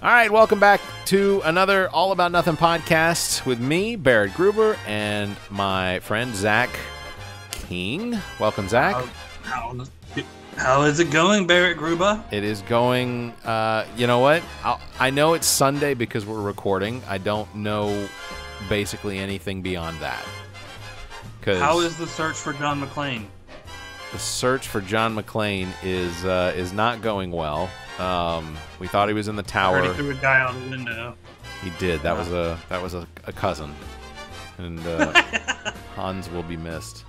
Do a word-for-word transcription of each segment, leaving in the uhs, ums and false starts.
All right, welcome back to another All About Nothing podcast with me, Barrett Gruber, and my friend Zach King. Welcome, Zach. How, how, how is it going, Barrett Gruber? It is going, uh, you know what? I'll, I know it's Sunday because we're recording. I don't know basically anything beyond that. How is the search for John McClane? The search for John McClane is uh, is not going well. Um, we thought he was in the tower. I heard he threw a guy out the window. He did. That was a that was a, a cousin, and uh, Hans will be missed.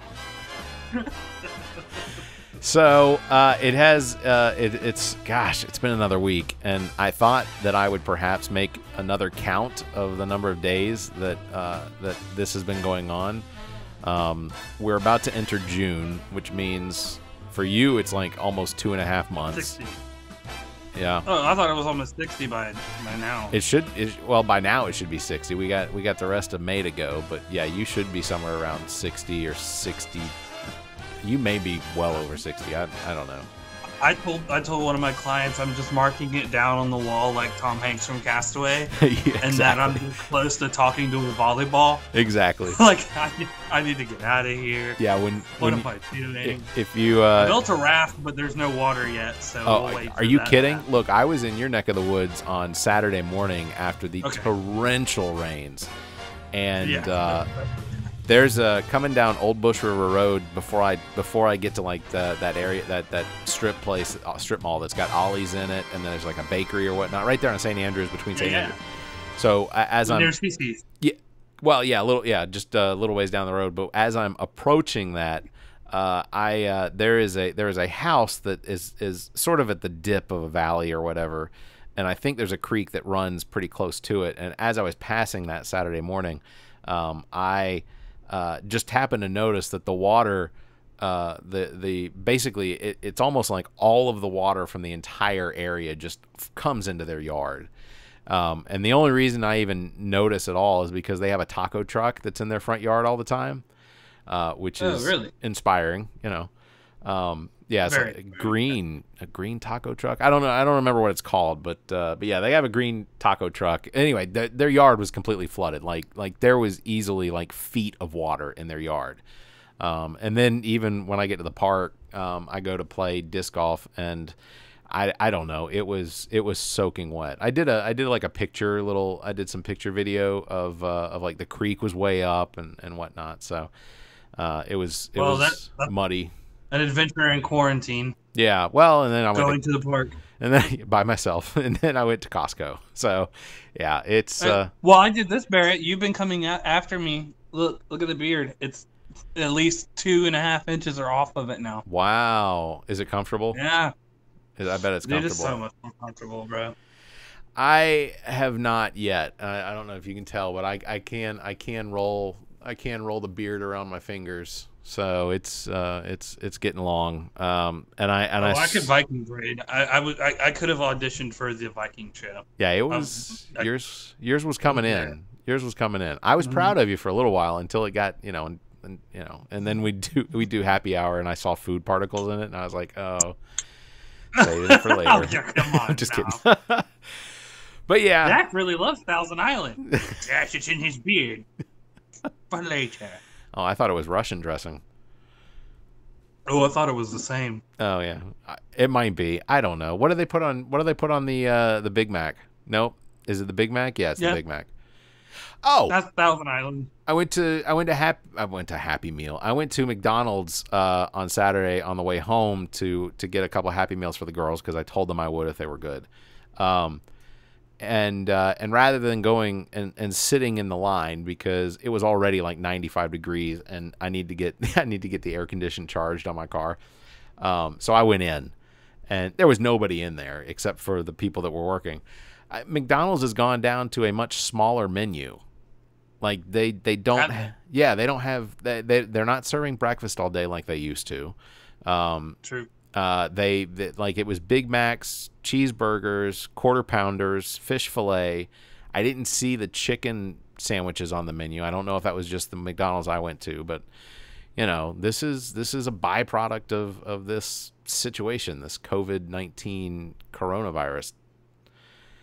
So uh, it has. Uh, it, it's gosh, it's been another week, and I thought that I would perhaps make another count of the number of days that uh, that this has been going on. Um, we're about to enter June, which means for you it's like almost two and a half months. sixty. Yeah. Oh, I thought it was almost sixty by by now. It should. It, well, by now it should be sixty. We got we got the rest of May to go, but yeah, you should be somewhere around sixty or sixty. You may be well over sixty. I I don't know. I told I told one of my clients I'm just marking it down on the wall like Tom Hanks from Castaway, Yeah, and exactly. that I'm close to talking to a volleyball. Exactly. Like I, I need to get out of here. Yeah. When What when am I doing? if, if you I uh, built a raft, but there's no water yet, so oh, we'll wait are for you that kidding? to happen. Look, I was in your neck of the woods on Saturday morning after the Okay. torrential rains, and Yeah. uh, there's a coming down Old Bush River Road before I before I get to like the, that area that that strip place uh, strip mall that's got Ollie's in it, and then there's like a bakery or whatnot right there on Saint Andrews between Saint Yeah. Andrews. So uh, as I'm Near C C's. yeah, well yeah a little yeah just a little ways down the road, but as I'm approaching that, uh, I uh, there is a there is a house that is is sort of at the dip of a valley or whatever, and I think there's a creek that runs pretty close to it. And as I was passing that Saturday morning, um, I Uh, just happened to notice that the water, uh, the the basically it, it's almost like all of the water from the entire area just f- comes into their yard. Um, and the only reason I even notice at all is because they have a taco truck that's in their front yard all the time, uh, which Oh, is really? inspiring, you know. Um, yeah, it's Very, like a very green a green taco truck. I don't know. I don't remember what it's called, but uh, but yeah, they have a green taco truck. Anyway, th- their yard was completely flooded. Like like there was easily like feet of water in their yard. Um, and then even when I get to the park, um, I go to play disc golf, and I I don't know. It was it was soaking wet. I did a I did like a picture little. I did some picture video of uh, of like the creek was way up and and whatnot. So uh, it was it Well, was that- that- muddy. An adventure in quarantine. Yeah, well, and then I went Going to, to the park. and then by myself, and then I went to Costco. So, yeah, it's uh, Well, I did this, Barrett. You've been coming a- after me. Look, look at the beard. It's at least two and a half inches are off of it now. wow. Is it comfortable? Yeah, I bet it's it comfortable. is so much more comfortable, bro. I have not yet. I, I don't know if you can tell, but I, I can I can roll I can roll the beard around my fingers. So it's uh it's it's getting long. Um and I and Oh, I, I s- could Viking braid. I, I would. I, I could have auditioned for the Viking show. yeah, it was I- yours yours was coming Yeah. in. Yours was coming in. I was Mhm. proud of you for a little while until it got, you know, and, and you know, and then we do we do happy hour and I saw food particles in it and I was like, "Oh, save it for later." Oh, yeah, come on I'm just now. kidding. But yeah. Jack really loves Thousand Island. Yes, it's in his beard. For later. Oh, I thought it was Russian dressing. Oh, I thought it was the same. Oh yeah, I- it might be. I don't know. What do they put on? What do they put on the uh, the Big Mac? Nope. Is it the Big Mac? Yeah, it's Yeah. the Big Mac. Oh, That's Thousand Island. I went to I went to Happy I went to Happy Meal. I went to McDonald's uh, on Saturday on the way home to to get a couple of Happy Meals for the girls because I told them I would if they were good. Um, and uh, and rather than going and, and sitting in the line because it was already like ninety-five degrees and I need to get I need to get the air condition charged on my car. Um, so I went in, and there was nobody in there except for the people that were working. I, McDonald's has gone down to a much smaller menu. Like they, they don't, Have yeah, they don't have, they, they, they're not serving breakfast all day like they used to. Um, True. uh, they, they, like it was Big Macs, cheeseburgers, quarter pounders, fish fillet. I didn't see the chicken sandwiches on the menu. I don't know if that was just the McDonald's I went to, but you know, this is, this is a byproduct of, of this situation, this COVID nineteen coronavirus.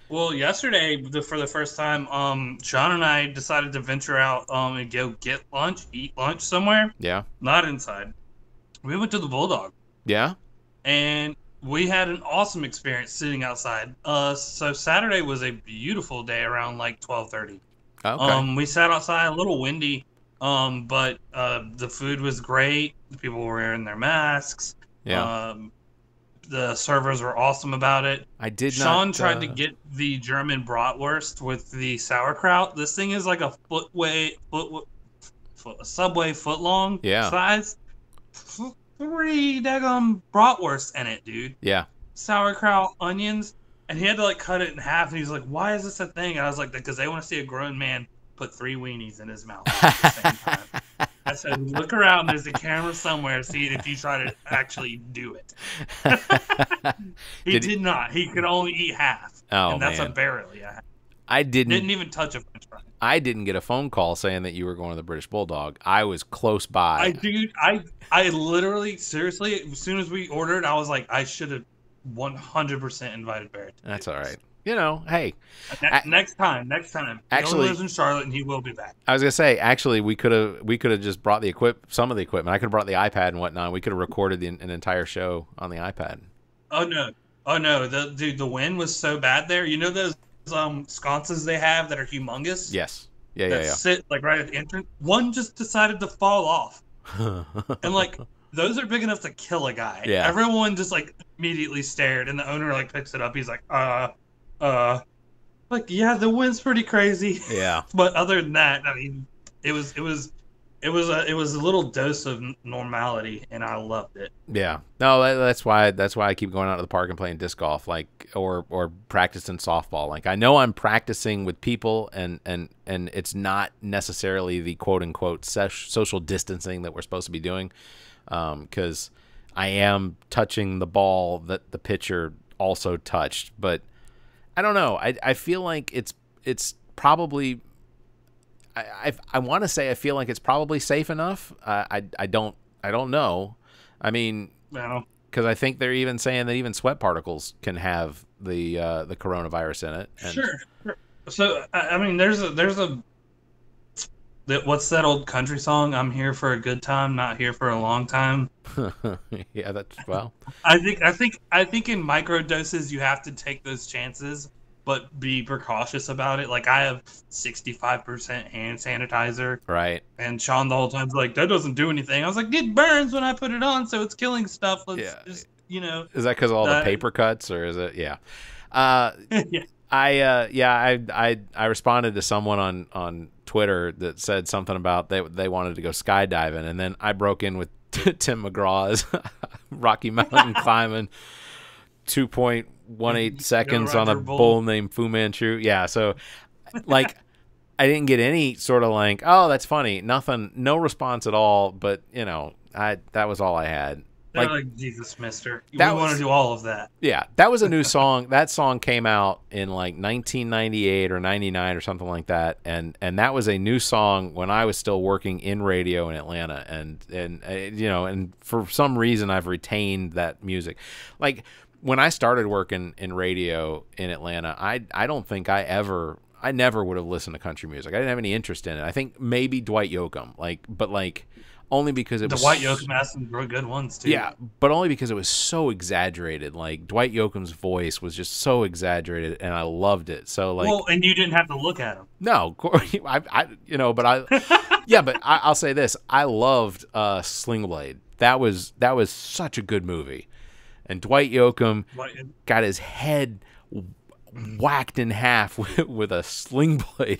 Well, yesterday, the, for the first time, um, Sean and I decided to venture out um, and go get lunch, eat lunch somewhere. Yeah. Not inside. We went to the Bulldog, Yeah. and we had an awesome experience sitting outside. Uh, so Saturday was a beautiful day around like twelve thirty. Okay. Um, we sat outside, a little windy, um, but uh, the food was great. The people were wearing their masks. Yeah. Um, the servers were awesome about it. I did Sean not. tried uh, to get the German bratwurst with the sauerkraut. This thing is like a footway, foot, foot, a Subway foot long Yeah. size. Three daggum bratwurst in it, dude. Yeah. Sauerkraut, onions, and he had to like cut it in half. And he's like, "Why is this a thing?" And I was like, "Because they want to see a grown man put three weenies in his mouth at the same time." I said, "Look around. There's a camera somewhere. See it if you try to actually do it." he Did did, he- not. He could only eat half, Oh, and that's man. a barely a half. I didn't. Didn't even touch a French fry. I didn't get a phone call saying that you were going to the British Bulldog. I was close by. I dude, I I literally, seriously, as soon as we ordered, I was like, I should have one hundred percent invited Barrett. to That's do all this. right. You know, hey, Ne- I- next time, next time. He Actually- only lives in Charlotte, and he will be back. I was gonna say actually we could have we could have just brought the equip some of the equipment. I could have brought the iPad and whatnot. We could have recorded the, an entire show on the iPad. Oh no, oh no, the dude, the wind was so bad there. You know those um sconces they have that are humongous. Yes. Yeah. That Yeah. sit like right at the entrance. One just decided to fall off, Yeah. and like those are big enough to kill a guy. Yeah. Everyone just like immediately stared, and the owner like picks it up. He's like, uh, uh, like yeah, the wind's pretty crazy. yeah. But other than that, I mean, it was it was it was a it was a little dose of n- normality, and I loved it. Yeah. No, that, that's why that's why I keep going out to the park and playing disc golf, like or or practicing softball. Like I know I'm practicing with people, and and and it's not necessarily the quote unquote ses- social distancing that we're supposed to be doing, because I am touching the ball that the pitcher also touched. But I don't know. I I feel like it's it's probably. I I, I want to say I feel like it's probably safe enough. Uh, I I don't I don't know. I mean, You know, because I think they're even saying that even sweat particles can have the uh, the coronavirus in it. And sure. sure. So I, I mean, there's a there's a that what's that old country song? I'm here for a good time, not here for a long time. yeah, that's well. I think I think I think in micro doses you have to take those chances, but be precautious about it. Like I have sixty-five percent hand sanitizer, Right. and Sean the whole time's like, "That doesn't do anything." I was like, "It burns when I put it on, so it's killing stuff." Let's Yeah. just, you know, Is that because of all the That- paper cuts, or is it? Yeah. Uh, yeah. I uh, yeah I I I responded to someone on on Twitter that said something about they they wanted to go skydiving, and then I broke in with Tim McGraw's Rocky Mountain climbing, two point one eight seconds on a Roger Bull. bull named Fu Manchu. Yeah, so like I didn't get any sort of like, oh, that's funny, nothing, no response at all. But you know, I that was all I had. They're Like, like, Jesus, mister. We that want was- to do all of that. yeah, that was a new song. That song came out in like nineteen ninety-eight or ninety-nine or something like that, and and that was a new song when I was still working in radio in Atlanta, and and uh, you know, and for some reason I've retained that music. Like when I started working in radio in Atlanta, I I don't think I ever I never would have listened to country music. I didn't have any interest in it. I think maybe Dwight Yoakam, like, but like only because it The was White Yoakam has some real good ones too. yeah, but only because it was so exaggerated. Like Dwight Yoakam's voice was just so exaggerated, and I loved it. So like, well, and you didn't have to look at him. no, Corey, I, I, you know, but I, yeah, but I, I'll say this: I loved uh, Sling Blade. That was that was such a good movie, and Dwight Yoakam got his head whacked in half with, with a sling blade.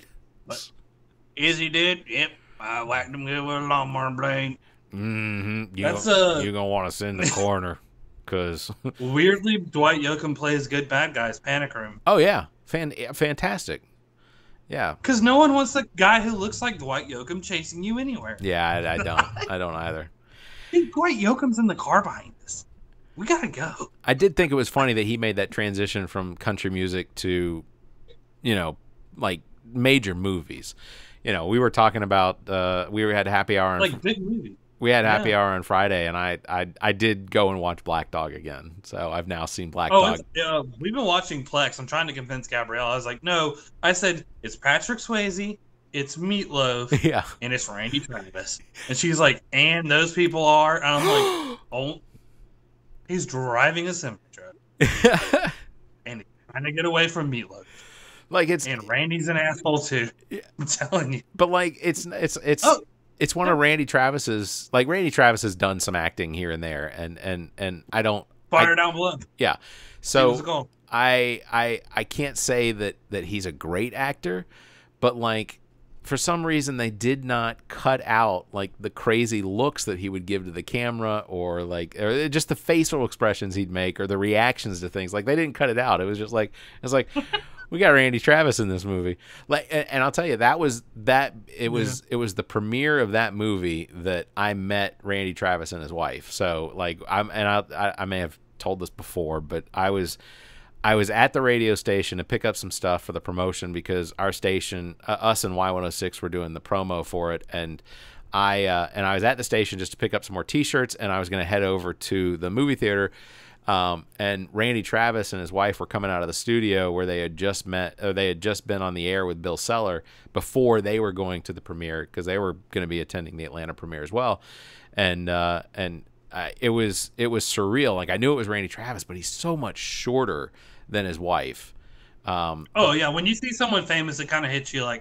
Izzy did. Yep. I whacked him good with a lawnmower blade. Mm-hmm. You That's, gonna, uh, you're gonna want to sit in the corner, cause Weirdly, Dwight Yoakam plays good bad guys. Panic Room. oh yeah, fan, fantastic. Yeah, Because no one wants a guy who looks like Dwight Yoakam chasing you anywhere. yeah, I, I don't, I don't either. I think Dwight Yoakam's in the car behind us. We gotta go. I did think it was funny that he made that transition from country music to, you know, like major movies. You know, we were talking about uh, we had happy hour, and Like big movie. we had happy Yeah. hour on Friday, and I, I I did go and watch Black Dog again. So I've now seen Black Oh, Dog. it's, yeah, we've been watching Plex. I'm trying to convince Gabrielle. I was like, no. I said it's Patrick Swayze, it's Meatloaf, Yeah. and it's Randy Travis. And she's like, and those people are. And I'm like, oh, he's driving a semi truck, and he's trying to get away from Meatloaf. Like it's And Randy's an asshole too. Yeah. I'm telling you. but like it's it's it's Oh. it's one of Randy Travis's, like Randy Travis has done some acting here and there, and and and I don't Fire I, down below. yeah. Give us a So call. I I I can't say that that he's a great actor, but like for some reason they did not cut out like the crazy looks that he would give to the camera, or like or just the facial expressions he'd make, or the reactions to things. Like they didn't cut it out. It was just like it's like we got Randy Travis in this movie. Like, and, and I'll tell you, that was that. It was yeah. it was the premiere of that movie that I met Randy Travis and his wife. So like I'm and I I, I may have told this before, but I was. I was at the radio station to pick up some stuff for the promotion because our station, uh, us and Y one oh six, were doing the promo for it, and I uh, and I was at the station just to pick up some more T-shirts, and I was going to head over to the movie theater. Um, and Randy Travis and his wife were coming out of the studio where they had just met, or they had just been on the air with Bill Seller before they were going to the premiere, because they were going to be attending the Atlanta premiere as well, and uh, and. Uh, it was it was surreal. Like I knew it was Randy Travis, but he's so much shorter than his wife. Um, oh yeah, when you see someone famous, it kind of hits you like,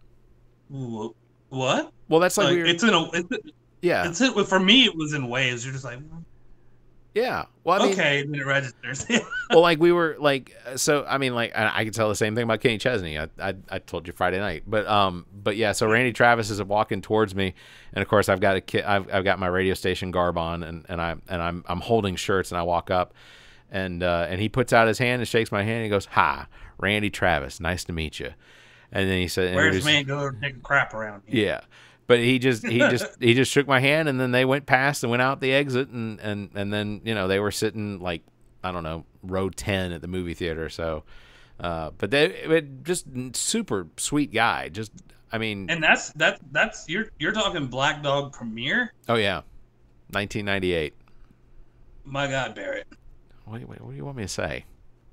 what? Well, that's like, like weird. It's in a it's, yeah. It's in, for me, it was in waves. You're just like, yeah. Well, I mean, okay, and then it registers. Well, like we were like, so I mean, like I, I could tell the same thing about Kenny Chesney. I, I I told you Friday night, but um, but yeah. So Randy Travis is walking towards me, and of course I've got a kid. I've I've got my radio station garb on, and and I and I'm I'm holding shirts, and I walk up, and uh, and he puts out his hand and shakes my hand, and he goes, "Hi, Randy Travis, nice to meet you." And then he said, "Where's man go take a crap around here?" Yeah. But he just he just he just shook my hand, and then they went past and went out the exit, and, and, and then you know they were sitting like I don't know row ten at the movie theater. So, uh, but they it, just super sweet guy. Just I mean, and that's that that's you're you're talking Black Dog premiere. Oh yeah, nineteen ninety-eight. My God, Barrett. Wait, wait, what do you want me to say?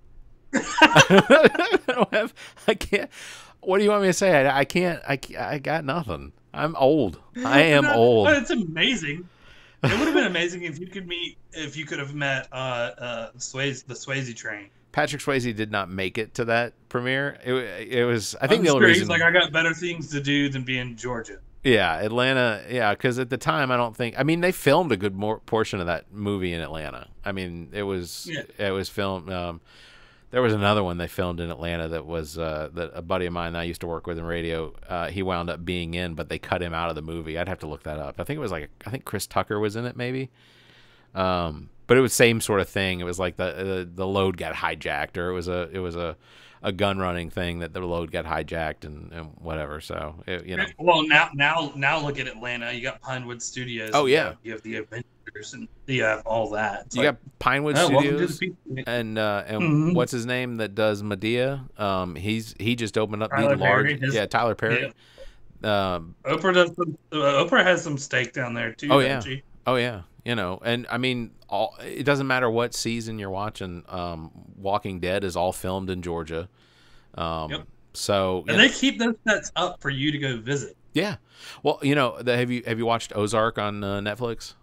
I don't have. I can't. What do you want me to say? I, I can't. I I got nothing. I'm old. I am no, old. It's amazing. It would have been amazing if you could meet, if you could have met uh, uh, Swayze, the Swayze train. Patrick Swayze did not make it to that premiere. It, it was, I think I'm the only sure reason. He's like, I got better things to do than be in Georgia. Yeah, Atlanta. Yeah, because at the time, I don't think. I mean, they filmed a good more portion of that movie in Atlanta. I mean, it was Yeah. it was filmed. Um, There was another one they filmed in Atlanta that was uh, that a buddy of mine that I used to work with in radio. Uh, he wound up being in, but they cut him out of the movie. I'd have to look that up. I think it was like I think Chris Tucker was in it, maybe. Um, but it was same sort of thing. It was like the, the the load got hijacked, or it was a it was a, a gun running thing that the load got hijacked and, and whatever. So it, you know. Well, now now now look at Atlanta. You got Pinewood Studios. Oh you yeah. have, you have the Avengers, and you have all that. It's you like, got Pinewood oh, welcome to Studios. the people. And uh, and Mhm. what's his name that does Medea? Um, he's he just opened up Tyler the large, Perry, his- yeah, Tyler Perry. Um, Oprah does. Some, uh, Oprah has some stake down there too. Oh, doesn't yeah. she? oh yeah, you know, and I mean, all it doesn't matter what season you're watching. Um, Walking Dead is all filmed in Georgia. Um, Yep. So you And know, they keep those sets up for you to go visit. yeah, well, you know, the, have you have you watched Ozark on uh, Netflix?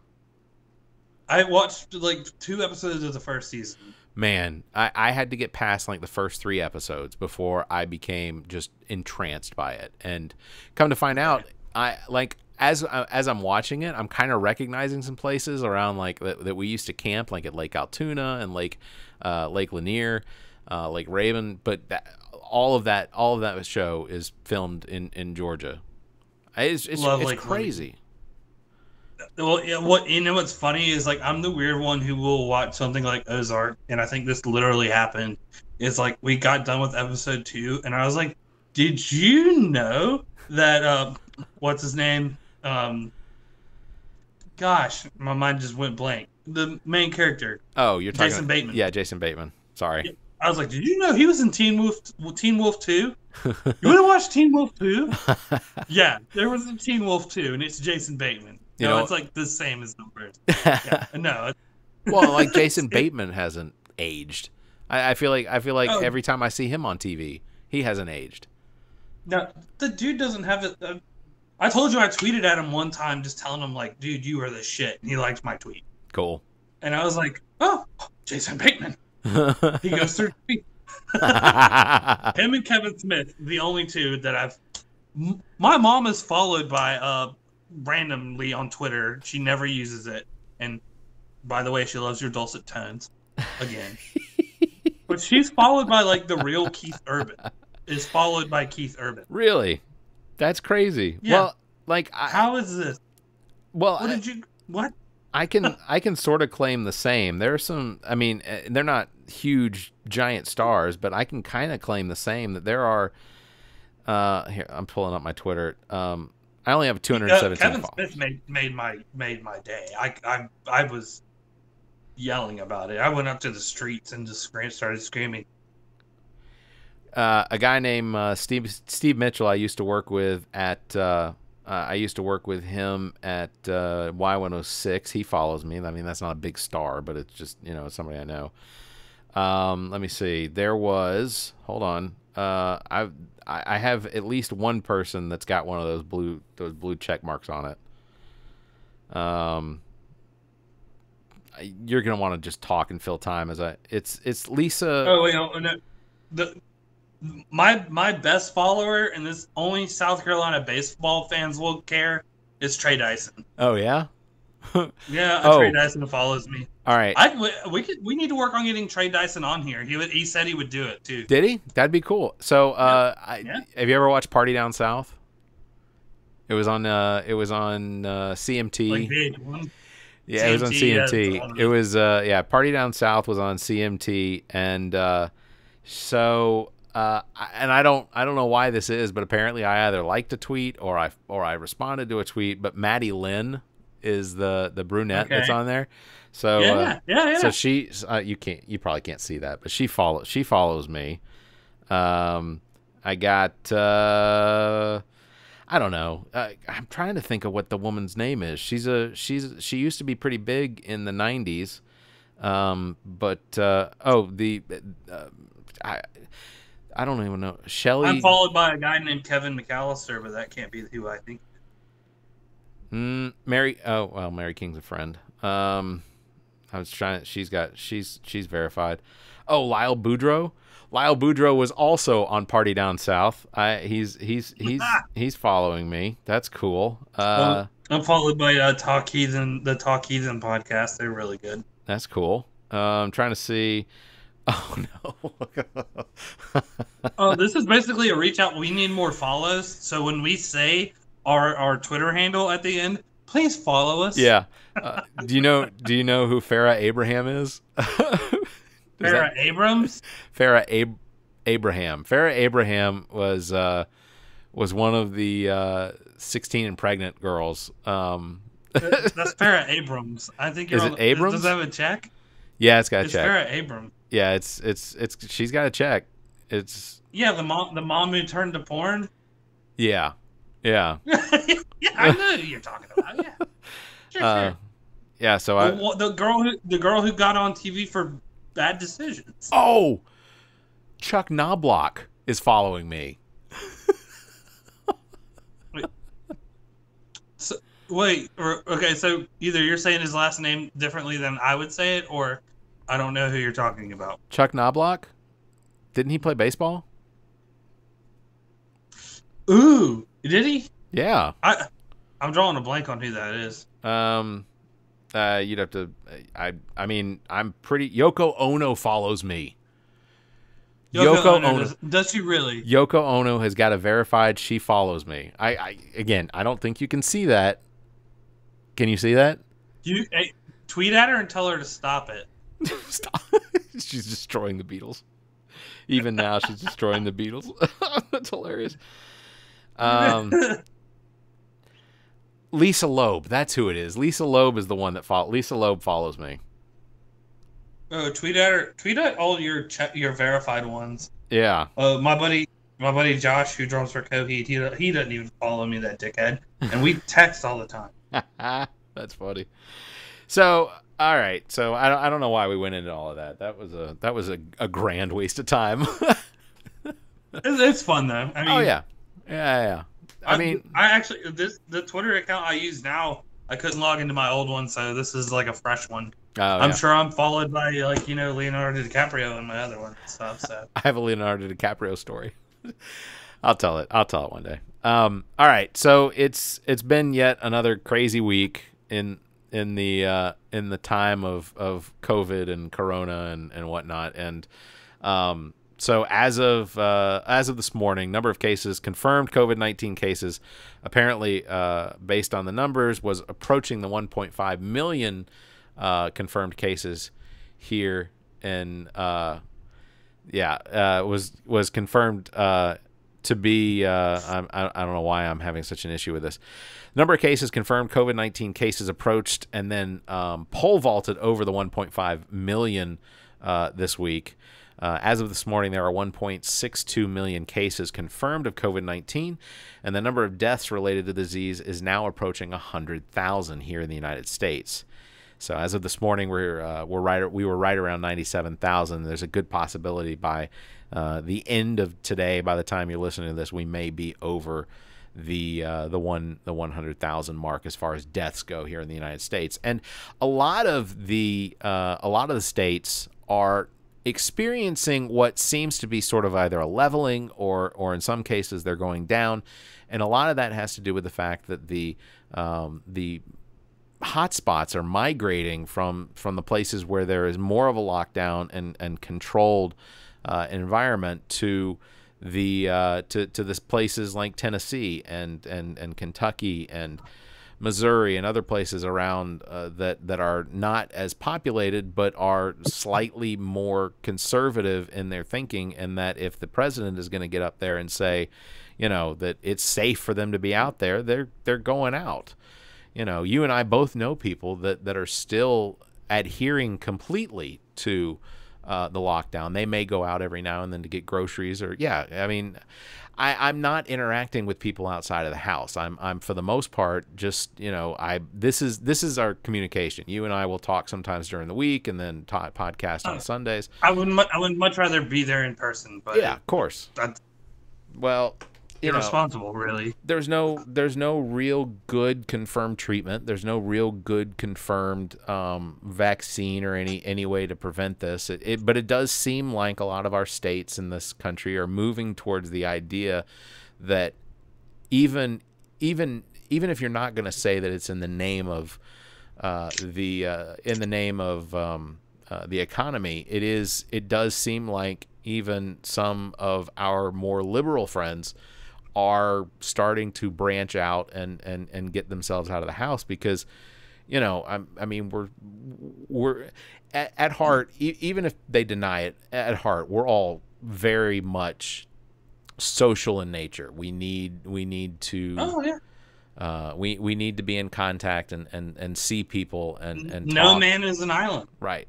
I watched like two episodes of the first season. Man, I, I had to get past like the first three episodes before I became just entranced by it. And come to find out, I like as as I'm watching it, I'm kind of recognizing some places around like that, that we used to camp, like at Lake Altoona and Lake uh, Lake Lanier, uh, Lake Raven. But that, all of that, all of that show is filmed in, in Georgia. It's it's, Love it's Lake crazy. Well, yeah, what you know what's funny is like I'm the weird one who will watch something like Ozark, and I think this literally happened. It's like we got done with episode two, and I was like, "Did you know that? Uh, what's his name? Um, gosh, my mind just went blank. The main character, Oh, you're talking Jason Bateman. Yeah, Jason Bateman. Sorry. I was like, did you know he was in Teen Wolf? Teen Wolf Two? You want to watch Teen Wolf Two? Yeah, there was a Teen Wolf Two, and it's Jason Bateman. You no, know, it's like the same as the first. Yeah, no. well, like Jason Bateman hasn't aged. I, I feel like I feel like Oh. every time I see him on T V, he hasn't aged. No, the dude doesn't have it. Uh, I told you I tweeted at him one time, just telling him like, "Dude, you are the shit," and he liked my tweet. Cool. And I was like, "Oh, Jason Bateman." He goes through tweet. Him and Kevin Smith, the only two that I've. M- My mom is followed by uh randomly on Twitter. She never uses it, and by the way, she loves your dulcet tones. Again, but she's followed by like the real Keith Urban. Is followed by Keith Urban. Really? That's crazy. Yeah. Well, like I, How is this? well, What I, did you? What? I can I can sort of claim the same. There are some. I mean, eh, they're not huge giant stars, but I can kind of claim the same. That there are. Uh, here I'm pulling up my Twitter. Um, I only have two hundred seventeen. Uh, Kevin followers. Smith made made my made my day. I I I was yelling about it. I went up to the streets and just screamed, started screaming. Uh, a guy named uh, Steve Steve Mitchell. I used to work with at. Uh, uh, I used to work with him at uh, Y one oh six. He follows me. I mean, that's not a big star, but it's just you know it's somebody I know. Um, let me see. There was. Hold on. Uh, I I have at least one person that's got one of those blue those blue check marks on it. Um, you're gonna want to just talk and fill time as I. It's it's Lisa. Oh wait, no, no. The my my best follower, and this only South Carolina baseball fans will care, is Trey Dyson. Oh yeah. Yeah, Oh. Trey Dyson follows me. All right. I we, we could we need to work on getting Trey Dyson on here. He would, he said he would do it too. Did he? That'd be cool. So, uh, I, Yeah. have you ever watched Party Down South? It was on. Uh, it was on uh, C M T. Like big one. Yeah, it was on C M T, C M T. yeah, it's on It was. Uh, yeah, Party Down South was on C M T, and uh, so. Uh, I- and I don't. I don't know why this is, but apparently I either liked a tweet or I or I responded to a tweet. But Maddie Lynn is the the brunette Okay. that's on there. So. Yeah, uh, yeah, yeah. So she, uh, you can't, you probably can't see that, but she follows, she follows me. Um, I got, uh, I don't know. Uh, I'm trying to think of what the woman's name is. She's a, she's, she used to be pretty big in the nineties. Um, but, uh, oh, the, uh, I, I don't even know. Shelly. I'm followed by a guy named Kevin McAllister, but that can't be who I think. Mm, Mary. Oh, well, Mary King's a friend. Um, I was trying. She's got. She's she's verified. Oh, Lyle Boudreau. Lyle Boudreau was also on Party Down South. I he's he's he's he's following me. That's cool. Uh, I'm followed by uh, Talk Heathen, the Talk Heathen podcast. They're really good. that's cool. Uh, I'm trying to see. Oh no. Oh, this is basically a reach out. We need more follows. So when we say our our Twitter handle at the end, please follow us. Yeah. Uh, do you know? Do you know who Farrah Abraham is? Is Farrah that- Abrams. Farrah Ab- Abraham. Farrah Abraham was uh, was one of the uh, sixteen and pregnant girls. Um, That's Farrah Abrams. I think you're Is on it the- Abrams? Does that have a check? yeah, it's got a It's check. Farrah Abrams. Yeah, it's it's it's she's got a check. It's Yeah, the mom, the mom who turned to porn. yeah, yeah, Yeah, I know who you're talking about. Yeah, sure, uh, sure. yeah. So The, I wa- the girl, who, the girl who got on T V for bad decisions. oh, Chuck Knobloch is following me. So, wait, or, okay, so either you're saying his last name differently than I would say it, or I don't know who you're talking about. Chuck Knobloch, didn't he play baseball? Ooh, did he? Yeah. I, I'm drawing a blank on who that is. Um, uh, you'd have to. I I mean, I'm pretty. Yoko Ono follows me. Yoko, Ono. does, does she really? Yoko Ono has got a verified. She follows me. I, I again, I don't think you can see that. Can you see that? You hey, tweet at her and tell her to stop it. Stop. She's destroying the Beatles. Even now, she's destroying the Beatles. That's hilarious. Um, Lisa Loeb. That's who it is. Lisa Loeb is the one that follows. Lisa Loeb follows me. Oh, tweet at her. Tweet at all your che- your verified ones. Yeah. Uh, my buddy, my buddy Josh, who drums for Coheed, he he doesn't even follow me, that dickhead. And we text all the time. That's funny. So, all right. So I don't, I don't know why we went into all of that. That was a that was a, a grand waste of time. It's, it's fun though. I mean, oh yeah, yeah, yeah. I, I mean, I actually this the Twitter account I use now. I couldn't log into my old one, so this is like a fresh one. Oh, I'm yeah. sure I'm followed by like you know Leonardo DiCaprio and my other one and stuff. So I have a Leonardo DiCaprio story. I'll tell it. I'll tell it one day. Um, all right. So it's it's been yet another crazy week in in the uh, in the time of, of COVID and Corona and, and whatnot. And um, so as of uh, as of this morning, number of cases, confirmed COVID nineteen cases, apparently uh, based on the numbers, was approaching the one point five million uh, confirmed cases here in uh, yeah uh, was was confirmed. Uh, to be, uh, I, I don't know why I'm having such an issue with this. Number of cases confirmed, COVID nineteen cases approached, and then um, pole vaulted over the one point five million uh, this week. Uh, as of this morning, there are one point six two million cases confirmed of COVID nineteen, and the number of deaths related to the disease is now approaching one hundred thousand here in the United States. So as of this morning, we're uh, we're right we were right around ninety-seven thousand. There's a good possibility by uh, the end of today, by the time you're listening to this, we may be over the uh, the one the one hundred thousand mark as far as deaths go here in the United States. And a lot of the uh, a lot of the states are experiencing what seems to be sort of either a leveling or or in some cases they're going down, and a lot of that has to do with the fact that the um, the hotspots are migrating from from the places where there is more of a lockdown and and controlled uh, environment to the uh, to to this places like Tennessee and and and Kentucky and Missouri and other places around uh, that that are not as populated but are slightly more conservative in their thinking, and that if the president is going to get up there and say, you know, that it's safe for them to be out there, they're they're going out. You know, you and I both know people that, that are still adhering completely to uh, the lockdown. They may go out every now and then to get groceries or, yeah, I mean, I, I'm not interacting with people outside of the house. I'm, I'm for the most part, just, you know, I, this is, this is our communication. You and I will talk sometimes during the week and then talk, podcast on Sundays. I would, mu- I would much rather be there in person, but yeah, of course. That's well, you know, irresponsible, really. There's no there's no real good confirmed treatment. There's no real good confirmed um, vaccine or any any way to prevent this. It, it, but it does seem like a lot of our states in this country are moving towards the idea that even even even if you're not going to say that it's in the name of uh, the uh, in the name of um, uh, the economy, it is it does seem like even some of our more liberal friends are starting to branch out and, and, and get themselves out of the house because, you know, I, I mean, we're we're at, at heart, e- even if they deny it, at heart, we're all very much social in nature. We need we need to oh yeah uh, we we need to be in contact and, and, and see people and and no talk. Man is an island, right?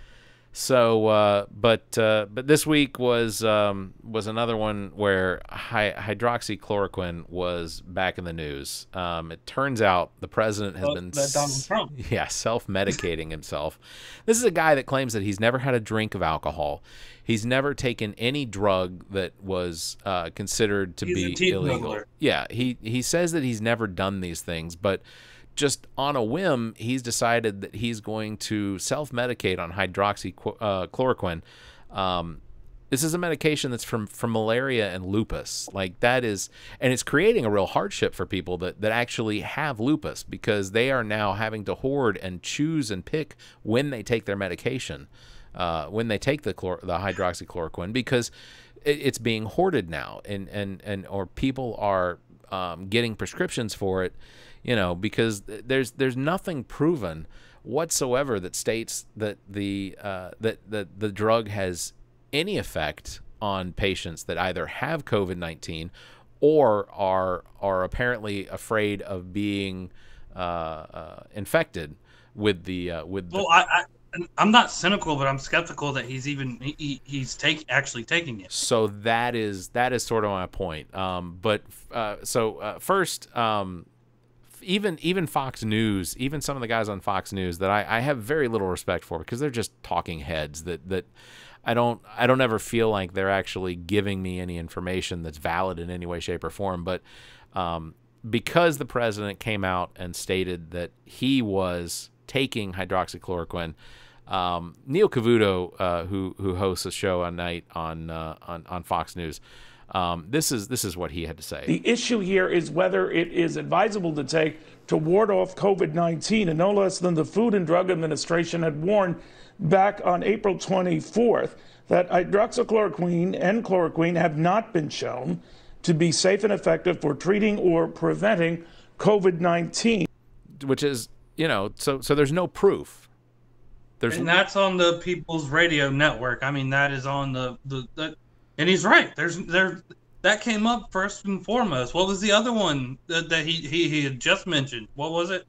So, uh, but uh, but this week was um, was another one where hy- hydroxychloroquine was back in the news. Um, it turns out the president has well, been that Donald Trump. yeah self-medicating himself. This is a guy that claims that he's never had a drink of alcohol. He's never taken any drug that was uh, considered to He's be a illegal. teetotaler. Yeah, he he says that he's never done these things, but just on a whim, he's decided that he's going to self-medicate on hydroxychloroquine. Um, this is a medication that's from, from malaria and lupus. Like that is, and it's creating a real hardship for people that, that actually have lupus because they are now having to hoard and choose and pick when they take their medication, uh, when they take the chlor- the hydroxychloroquine because it, it's being hoarded now, and and and or people are um, getting prescriptions for it. You know, because there's there's nothing proven whatsoever that states that the uh, that that the drug has any effect on patients that either have COVID nineteen or are are apparently afraid of being uh, uh, infected with the uh, with. Well, the, I, I I'm not cynical, but I'm skeptical that he's even he, he's take actually taking it. So that is that is sort of my point. Um, but uh, so uh, first. Um, even even Fox News, even some of the guys on Fox News that I, I have very little respect for because they're just talking heads that that I don't I don't ever feel like they're actually giving me any information that's valid in any way, shape, or form. But um, because the president came out and stated that he was taking hydroxychloroquine, um, Neil Cavuto, uh, who who hosts a show at night on uh, on on Fox News, um, this is this is what he had to say. The issue here is whether it is advisable to take to ward off COVID nineteen, and no less than the Food and Drug Administration had warned back on April twenty-fourth that hydroxychloroquine and chloroquine have not been shown to be safe and effective for treating or preventing COVID nineteen. Which is, you know, so so there's no proof. There's and that's on the People's Radio Network. I mean, that is on the the, the and he's right. There's there that came up first and foremost. What was the other one that, that he, he he had just mentioned? What was it?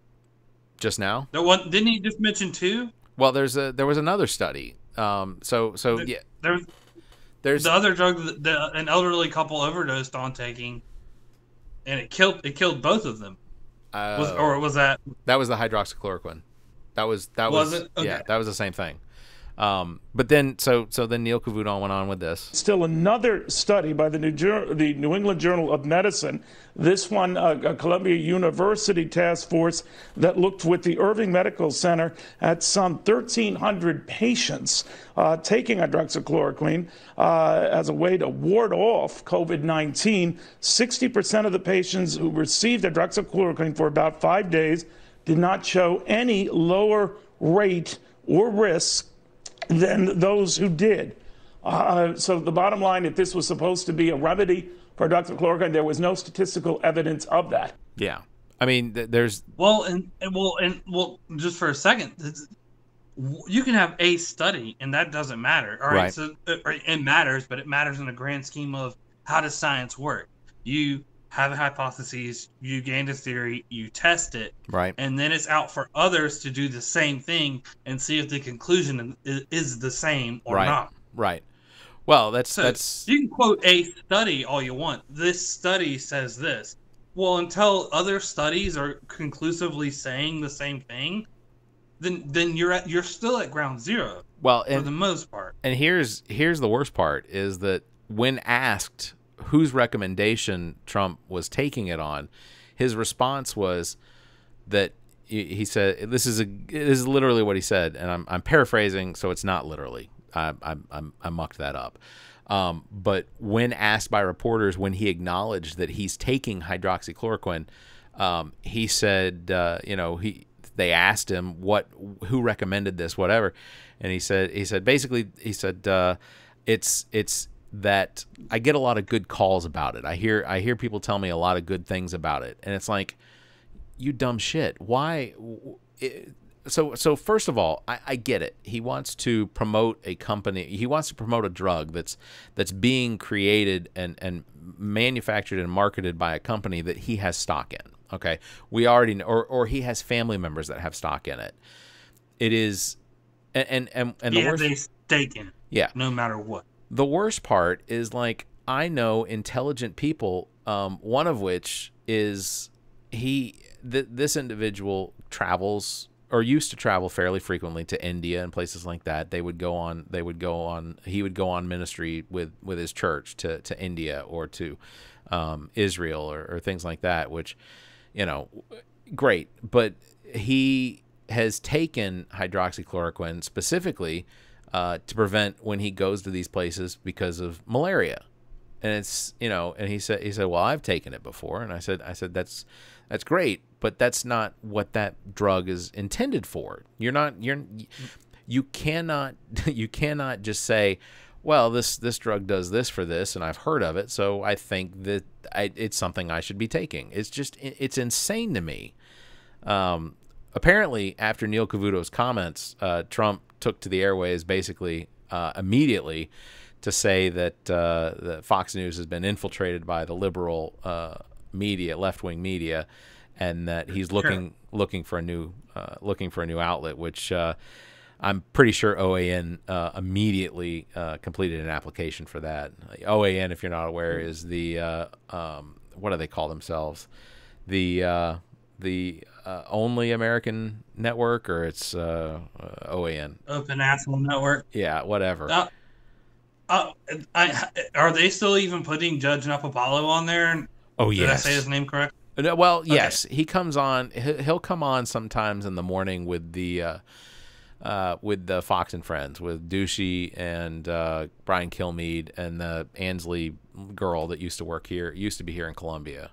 Just now? There one didn't he just mention two? Well, there's a there was another study. Um, so so there, yeah, there's there's the other drug that the, an elderly couple overdosed on taking, and it killed it killed both of them. Uh, was, or was that that was the hydroxychloroquine? That was that was, was it? Okay. Yeah, that was the same thing. Um, but then so so then Neil Cavuto went on with this. Still another study by the New, Jur- the New England Journal of Medicine, this one uh, a Columbia University task force that looked with the Irving Medical Center at some thirteen hundred patients uh, taking hydroxychloroquine uh, as a way to ward off COVID nineteen. sixty percent of the patients who received hydroxychloroquine for about five days did not show any lower rate or risk than those who did. Uh, so the bottom line, if this was supposed to be a remedy for hydroxychloroquine, there was no statistical evidence of that. Yeah, I mean, th- there's well, and, and well, and well, just for a second, you can have a study, and that doesn't matter. All right, right. so it, it matters, but it matters in the grand scheme of how does science work? You have a hypothesis, you gain a theory, you test it, right, and then it's out for others to do the same thing and see if the conclusion is, is the same or right. not. Right. Well, that's so that's you can quote a study all you want. This study says this. Well, until other studies are conclusively saying the same thing, then then you're at you're still at ground zero. Well, for and, the most part. And here's here's the worst part is that when asked whose recommendation Trump was taking it on, his response was that he said, "This is a this is literally what he said," and I'm I'm paraphrasing, so it's not literally. I I I, I mucked that up. Um, but when asked by reporters when he acknowledged that he's taking hydroxychloroquine, um, he said, uh, you know, he they asked him what who recommended this, whatever, and he said he said basically he said uh, it's it's. that I get a lot of good calls about it. I hear I hear people tell me a lot of good things about it, and it's like, you dumb shit. Why? It, so so first of all, I, I get it. He wants to promote a company. He wants to promote a drug that's that's being created and and manufactured and marketed by a company that he has stock in. Okay, we already know, or or he has family members that have stock in it. It is, and and and, and yeah, the worst, they stake in it. Yeah, no matter what. The worst part is, like, I know intelligent people, um, one of which is he, th- this individual travels or used to travel fairly frequently to India and places like that. They would go on, they would go on, he would go on ministry with, with his church to, to India or to um, Israel or, or things like that, which, you know, great. But he has taken hydroxychloroquine specifically Uh, to prevent when he goes to these places because of malaria, and it's you know, and he said he said, well, I've taken it before, and I said I said that's that's great, but that's not what that drug is intended for. You're not you're you cannot you cannot just say, well, this this drug does this for this, and I've heard of it, so I think that I, it's something I should be taking. It's just it's insane to me. Um, apparently, after Neil Cavuto's comments, uh, Trump took to the airways basically uh, immediately to say that uh, the Fox News has been infiltrated by the liberal uh, media, left-wing media, and that he's looking sure. looking for a new uh, looking for a new outlet. Which uh, I'm pretty sure O A N uh, immediately uh, completed an application for that. O A N, if you're not aware, is the uh, um, what do they call themselves? The uh, the uh, only American network, or it's uh, uh, O A N. Open Asshole Network. Yeah, whatever. Uh, uh, I, are they still even putting Judge Napapalo on there? Oh, Did yes. I say his name correct? No, well, yes, okay. He comes on. He'll come on sometimes in the morning with the uh, uh, with the Fox and Friends, with Douchey and uh, Brian Kilmeade and the Ansley girl that used to work here, used to be here in Columbia.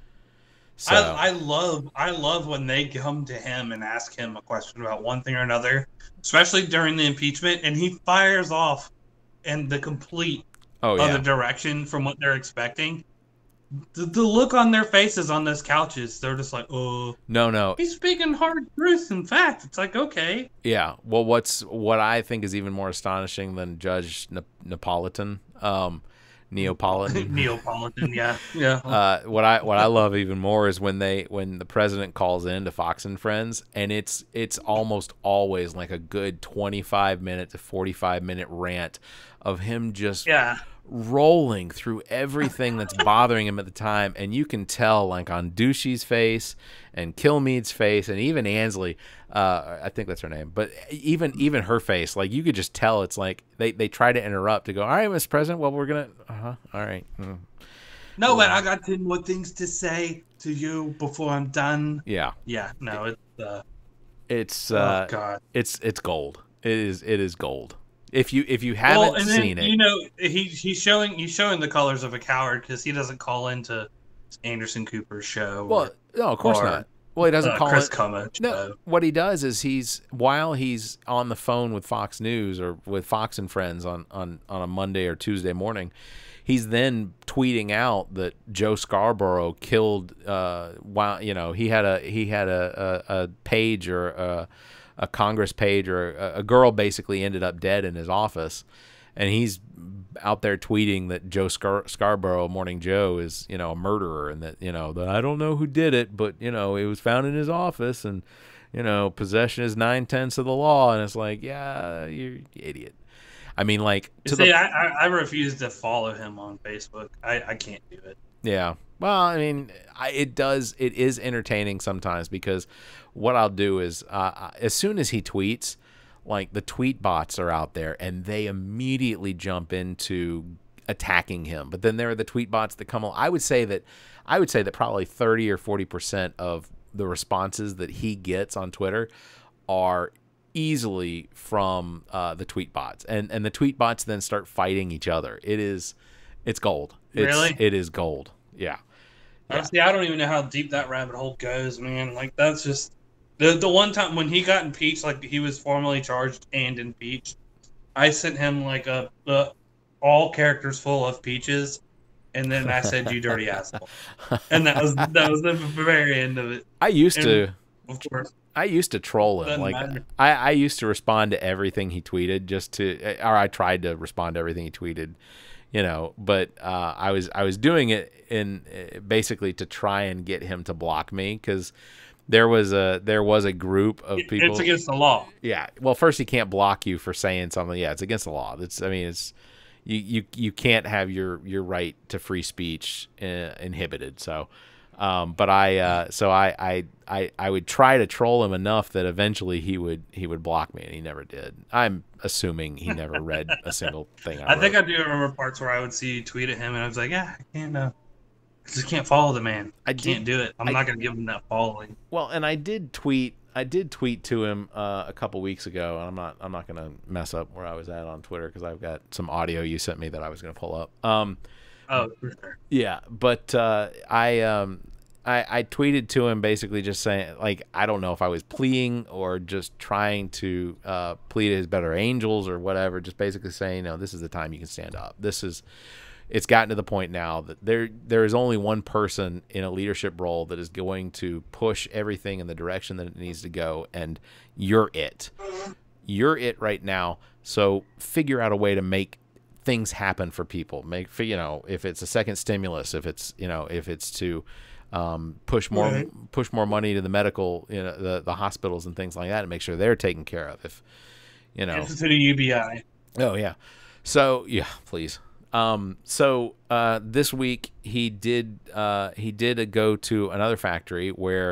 So I, I love I love when they come to him and ask him a question about one thing or another, especially during the impeachment, and he fires off in the complete oh, yeah. other direction from what they're expecting. The, the look on their faces on those couches, they're just like, oh, no, no, he's speaking hard truth. In fact, it's like, okay, yeah. Well, what's what I think is even more astonishing than Judge Nap- Napolitan, um, Neapolitan, Neapolitan, yeah, yeah. Uh, what I what I love even more is when they when the president calls in to Fox and Friends, and it's it's almost always like a good twenty-five minute to forty-five minute rant of him just yeah. rolling through everything that's bothering him at the time, and you can tell, like, on Douchey's face and Kilmeade's face and even Ansley, uh, I think that's her name, but even even her face, like, you could just tell it's like they, they try to interrupt to go, all right, Mister President, well, we're gonna uh-huh all right. Mm. No, but I got ten more things to say to you before I'm done. Yeah. Yeah, no, it's uh it's uh oh God. it's it's gold. It is it is gold. If you if you haven't well, and then, seen it, you know, he he's showing he's showing the colors of a coward because he doesn't call into Anderson Cooper's show. Well, or, no, of course or, not. Well, he doesn't uh, call Chris it. Cummings No, show. what he does is he's while he's on the phone with Fox News or with Fox and Friends on on on a Monday or Tuesday morning, he's then tweeting out that Joe Scarborough killed. Uh, while you know he had a he had a a, a page or a, a Congress page or a, a girl basically ended up dead in his office, and he's out there tweeting that Joe Scar- Scarborough, Morning Joe, is, you know, a murderer, and that, you know, that I don't know who did it, but, you know, it was found in his office, and, you know, possession is nine tenths of the law, and it's like, yeah, you're an idiot. I mean, like, to See, the I, I I refuse to follow him on Facebook. I, I can't do it. yeah. Well, I mean, I, it does. It is entertaining sometimes because what I'll do is uh, as soon as he tweets, like, the tweet bots are out there and they immediately jump into attacking him. But then there are the tweet bots that come. I would say that I would say that probably thirty or forty percent of the responses that he gets on Twitter are easily from uh, the tweet bots, and and the tweet bots then start fighting each other. It is, it's gold. It's, Really? It is gold. Yeah. Yeah. Honestly, I don't even know how deep that rabbit hole goes, man. Like, that's just the the one time when he got impeached, like he was formally charged and impeached. I sent him like a, a all characters full of peaches, and then I said, "You dirty asshole," and that was that was the very end of it. I used And, to, of course. I used to troll him. Doesn't Like matter. I, I used to respond to everything he tweeted, just to, or I tried to respond to everything he tweeted, you know. But uh, I was I was doing it in uh, basically to try and get him to block me, because there was a there was a group of people. It's against the law. Yeah. Well, first he can't block you for saying something. Yeah, it's against the law. It's I mean it's you you you can't have your your right to free speech uh, inhibited. So. Um, but I, uh, so I, I, I, I would try to troll him enough that eventually he would, he would block me, and he never did. I'm assuming he never read a single thing I, I think wrote. I do remember parts where I would see you tweet at him, and I was like, "Yeah, I can't. Uh, I just can't follow the man. I I can't did- do it. I'm I- not going to give him that following." Well, and I did tweet, I did tweet to him uh, a couple weeks ago, and I'm not, I'm not going to mess up where I was at on Twitter, because I've got some audio you sent me that I was going to pull up. Um, Oh, for sure. Yeah, but uh, I um I, I tweeted to him basically just saying, like, I don't know if I was pleading or just trying to uh, plead his better angels or whatever, just basically saying, no, this is the time you can stand up. This is, it's gotten to the point now that there there is only one person in a leadership role that is going to push everything in the direction that it needs to go, and you're it. You're it right now. So figure out a way to make things happen for people. Make, you know, if it's a second stimulus, if it's, you know, if it's to um, push more Right. push more money to the medical, you know, the the hospitals and things like that, and make sure they're taken care of. If you know, Institute of U B I. oh yeah, so yeah, please. Um, so uh, this week he did uh, he did a go to another factory where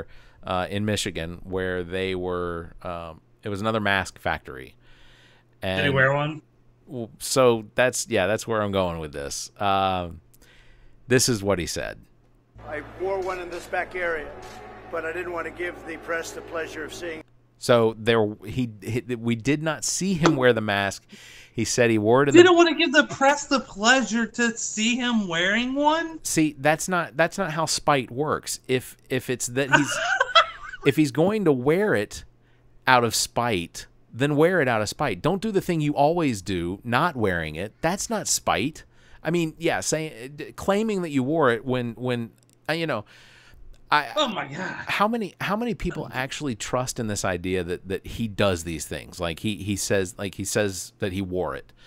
uh, in Michigan where they were. Um, it was another mask factory. And Did he wear one? So that's yeah, that's where I'm going with this. Um, this is what he said. I wore one in this back area, but I didn't want to give the press the pleasure of seeing. So there, he, he we did not see him wear the mask. He said he wore it. In Didn't the, want to give the press the pleasure to see him wearing one. See, that's not that's not how spite works. If if it's that he's if he's going to wear it out of spite, then wear it out of spite. Don't do the thing you always do, not wearing it. That's not spite. I mean, yeah, saying claiming that you wore it when when uh, you know. I, oh my God! How many how many people actually trust in this idea that, that he does these things? Like he, he says like he says that he wore it.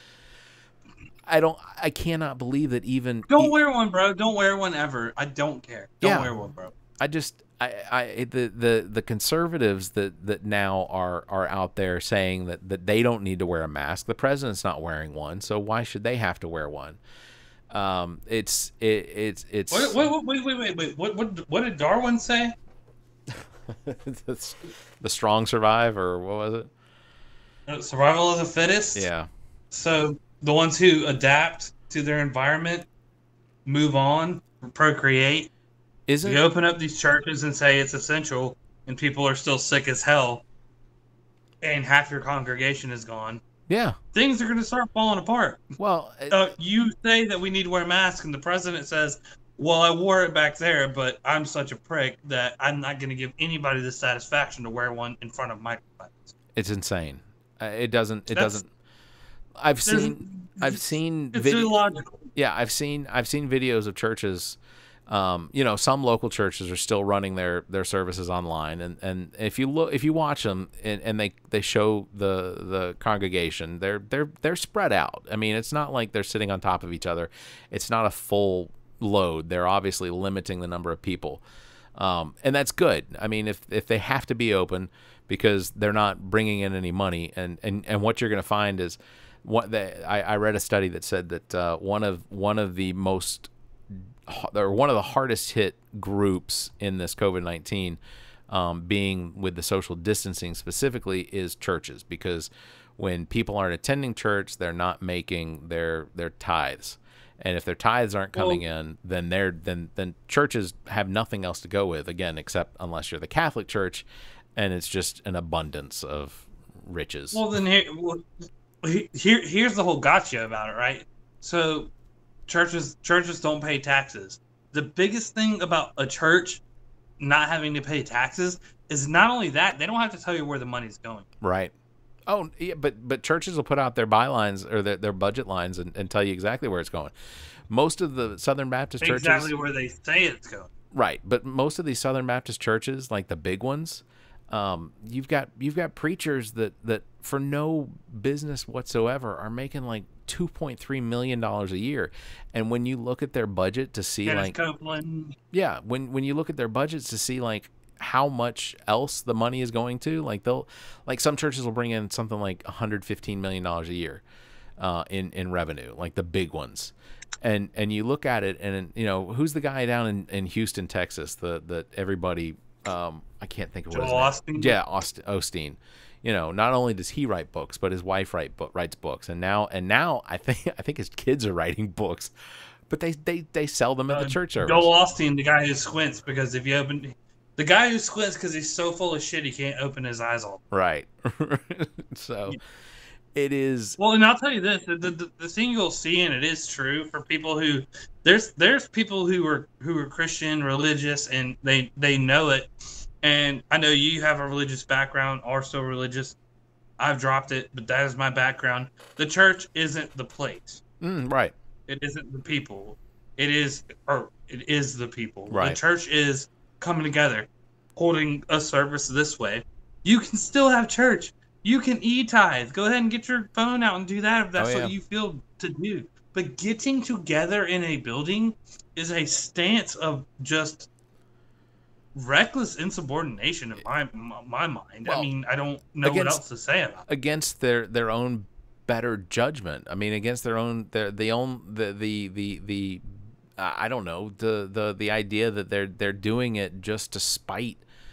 I don't. I cannot believe that even. Don't he, wear one, bro. Don't wear one ever. I don't care. Don't yeah, wear one, bro. I just I, I the, the the conservatives that, that now are are out there saying that, that they don't need to wear a mask. The president's not wearing one, so why should they have to wear one? Um, it's it, it's it's. Wait, wait, wait, wait, wait, wait. What what what did Darwin say? the, the strong survive, or what was it? Survival of the fittest. Yeah. So the ones who adapt to their environment move on, procreate. Isn't you open up these churches and say it's essential, and people are still sick as hell, and half your congregation is gone. Yeah. Things are going to start falling apart. Well, it, uh, you say that we need to wear masks, and the president says, well, I wore it back there, but I'm such a prick that I'm not going to give anybody the satisfaction to wear one in front of microphones. It's insane. Uh, it doesn't. It That's, doesn't. I've seen. I've seen. It's vid- illogical. Yeah, I've seen. I've seen videos of churches. Um, you know, some local churches are still running their, their services online, and, and if you look, if you watch them, and, and they, they show the the congregation, they're they're they're spread out. I mean, it's not like they're sitting on top of each other. It's not a full load. They're obviously limiting the number of people, um, and that's good. I mean, if if they have to be open because they're not bringing in any money, and and, and what you're going to find is, what the, I, I read a study that said that uh, one of one of the most or one of the hardest hit groups in this COVID nineteen, um, being with the social distancing specifically, is churches, because when people aren't attending church, they're not making their their tithes, and if their tithes aren't coming well, in, then they're then then churches have nothing else to go with, again, except unless you're the Catholic Church, and it's just an abundance of riches. Well, then here, well, here here's the whole gotcha about it, right? So. Churches churches don't pay taxes. The biggest thing about a church not having to pay taxes is not only that, they don't have to tell you where the money's going. Right. Oh, yeah, but but churches will put out their bylines or their, their budget lines and, and tell you exactly where it's going. Most of the Southern Baptist churches... Exactly where they say it's going. Right, but most of these Southern Baptist churches, like the big ones, um, you've got you've got preachers that, that for no business whatsoever are making like two point three million dollars a year, and when you look at their budget to see Dennis like Copeland. yeah, when when you look at their budgets to see like how much else the money is going to, like they'll like some churches will bring in something like one hundred fifteen million dollars a year uh, in in revenue, like the big ones. And and you look at it, and you know, who's the guy down in, in Houston, Texas, the the everybody um, I can't think of what Joel his name. Osteen? Yeah, Austin, Osteen. You know, not only does he write books, but his wife write book, writes books, and now and now I think I think his kids are writing books, but they they, they sell them at uh, the church service. Joel Osteen, the guy who squints because if you open, the guy who squints because he's so full of shit he can't open his eyes all. Right. So it is. Well, and I'll tell you this: the, the the thing you'll see, and it is true for people who there's there's people who are who are Christian, religious, and they they know it. And I know you have a religious background, are so religious. I've dropped it, but that is my background. The church isn't the place. Mm, right. It isn't the people. It is, or it is the people. Right. The church is coming together, holding a service this way. You can still have church. You can e-tithe. Go ahead and get your phone out and do that if that's oh, yeah. what you feel to do. But getting together in a building is a stance of just reckless insubordination in my my mind. Well, I mean, I don't know against, what else to say about it. Against their their own better judgment. I mean, against their own their the own the the the the uh, I don't know the the the idea that they're they're doing it just to spite.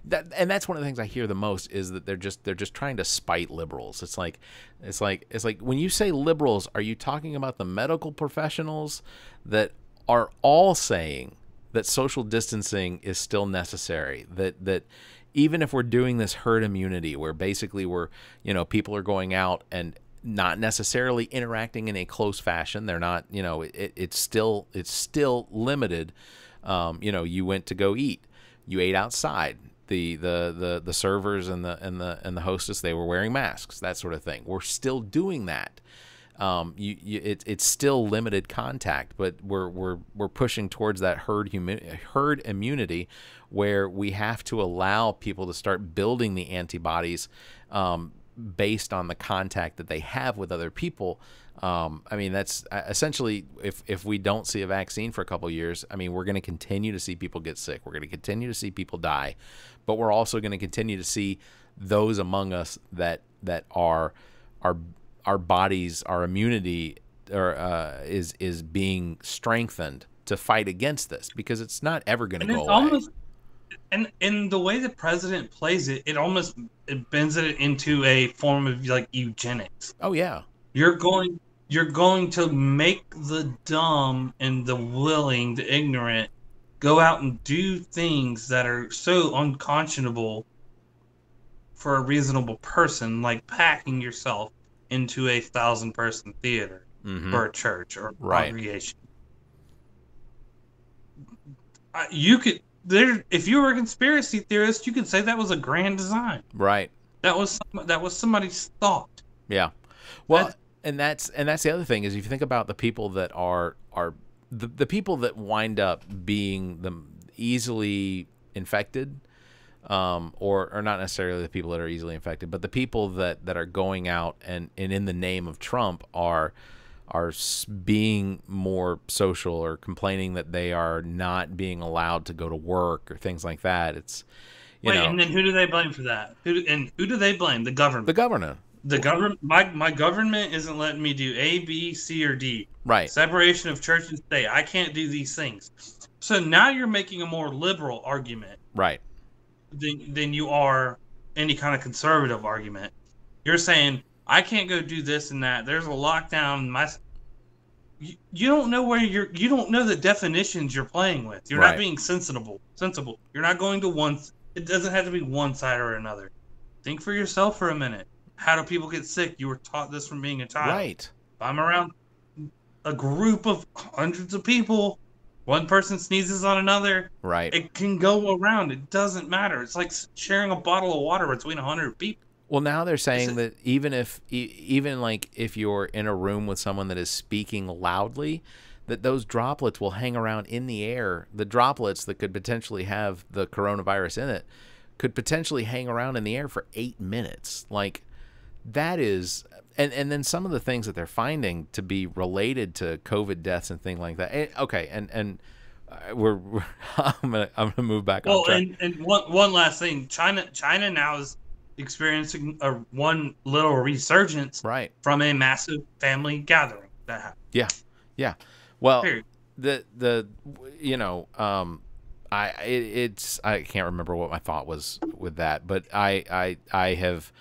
that, and that's one of the things I hear the most is that they're just they're just trying to spite liberals. It's like it's like it's like when you say liberals, are you talking about the medical professionals that are all saying that social distancing is still necessary, that that even if we're doing this herd immunity where basically we're, you know, people are going out and not necessarily interacting in a close fashion, they're not, you know, it, it's still it's still limited. Um, you know, you went to go eat, you ate outside. The, the the the servers and the and the and the hostess, they were wearing masks, that sort of thing. We're still doing that. Um, you, you it, it's still limited contact, but we're we're we're pushing towards that herd humi- herd immunity, where we have to allow people to start building the antibodies um, based on the contact that they have with other people. Um, I mean, that's essentially, if if we don't see a vaccine for a couple of years, I mean, we're going to continue to see people get sick. We're going to continue to see people die, but we're also going to continue to see those among us that that are are our bodies, our immunity, or uh, is is being strengthened to fight against this, because it's not ever going to go away. Almost, and in the way the president plays it, it almost it bends it into a form of like eugenics. Oh yeah, you're going you're going to make the dumb and the willing, the ignorant, go out and do things that are so unconscionable for a reasonable person, like packing yourself into a thousand person theater mm-hmm. or a church or a right. congregation. You could there if you were a conspiracy theorist, you could say that was a grand design. Right. That was that was somebody's thought. Yeah. Well, that's, and that's and that's the other thing is, if you think about the people that are are the the people that wind up being the easily infected. Um, or, or not necessarily the people that are easily infected, but the people that, that are going out and, and in the name of Trump are are being more social, or complaining that they are not being allowed to go to work or things like that. It's you Wait, know, and then who do they blame for that? Who do, and who do they blame? The government. The government. The government. My my government isn't letting me do A, B, C, or D. Right. Separation of church and state. I can't do these things. So now you're making a more liberal argument. Right. Than, than you are any kind of conservative argument. You're saying, I can't go do this and that. There's a lockdown. My, you, you don't know where you're, you don't know the definitions you're playing with. You're right. not being sensible. Sensible. You're not going to one, it doesn't have to be one side or another. Think for yourself for a minute. How do people get sick? You were taught this from being a child. Right. If I'm around a group of hundreds of people, one person sneezes on another. Right. It can go around. It doesn't matter. It's like sharing a bottle of water between a hundred people. Well, now they're saying that even if, even like if you're in a room with someone that is speaking loudly, that those droplets will hang around in the air. The droplets that could potentially have the coronavirus in it could potentially hang around in the air for eight minutes. Like, that is, and, and then some of the things that they're finding to be related to COVID deaths and things like that. And, okay, and and uh, we're, we're I'm gonna I'm gonna move back well, on track. and and one one last thing, China China now is experiencing a one little resurgence right. from a massive family gathering that happened. Yeah, yeah. Well, Period. the the you know um. I it, it's I can't remember what my thought was with that, but I I I have.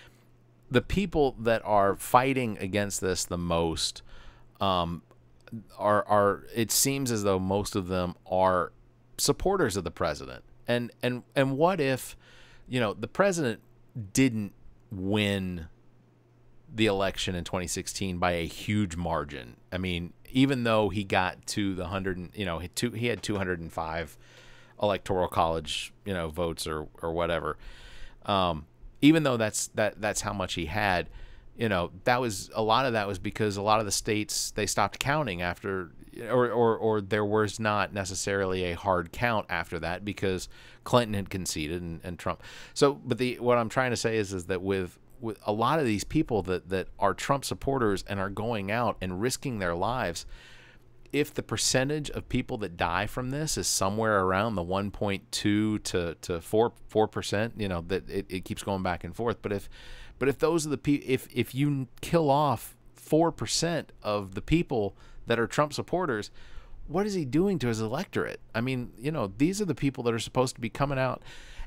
The people that are fighting against this the most um, are are it seems as though most of them are supporters of the president. And and and what if, you know, the president didn't win the election in twenty sixteen by a huge margin? I mean, even though he got to the hundred, you know, he two, he had two hundred five electoral college, you know, votes or or whatever. Um, even though that's that that's how much he had, you know, that was a lot of that was because a lot of the states, they stopped counting after, or or or there was not necessarily a hard count after that because Clinton had conceded and, and Trump. So, but the what I'm trying to say is is that with with a lot of these people that that are Trump supporters and are going out and risking their lives, if the percentage of people that die from this is somewhere around the one point two to to four four percent, you know, that it, it keeps going back and forth. But if but if those are the people, if if you kill off four percent of the people that are Trump supporters, what is he doing to his electorate? I mean, you know, these are the people that are supposed to be coming out.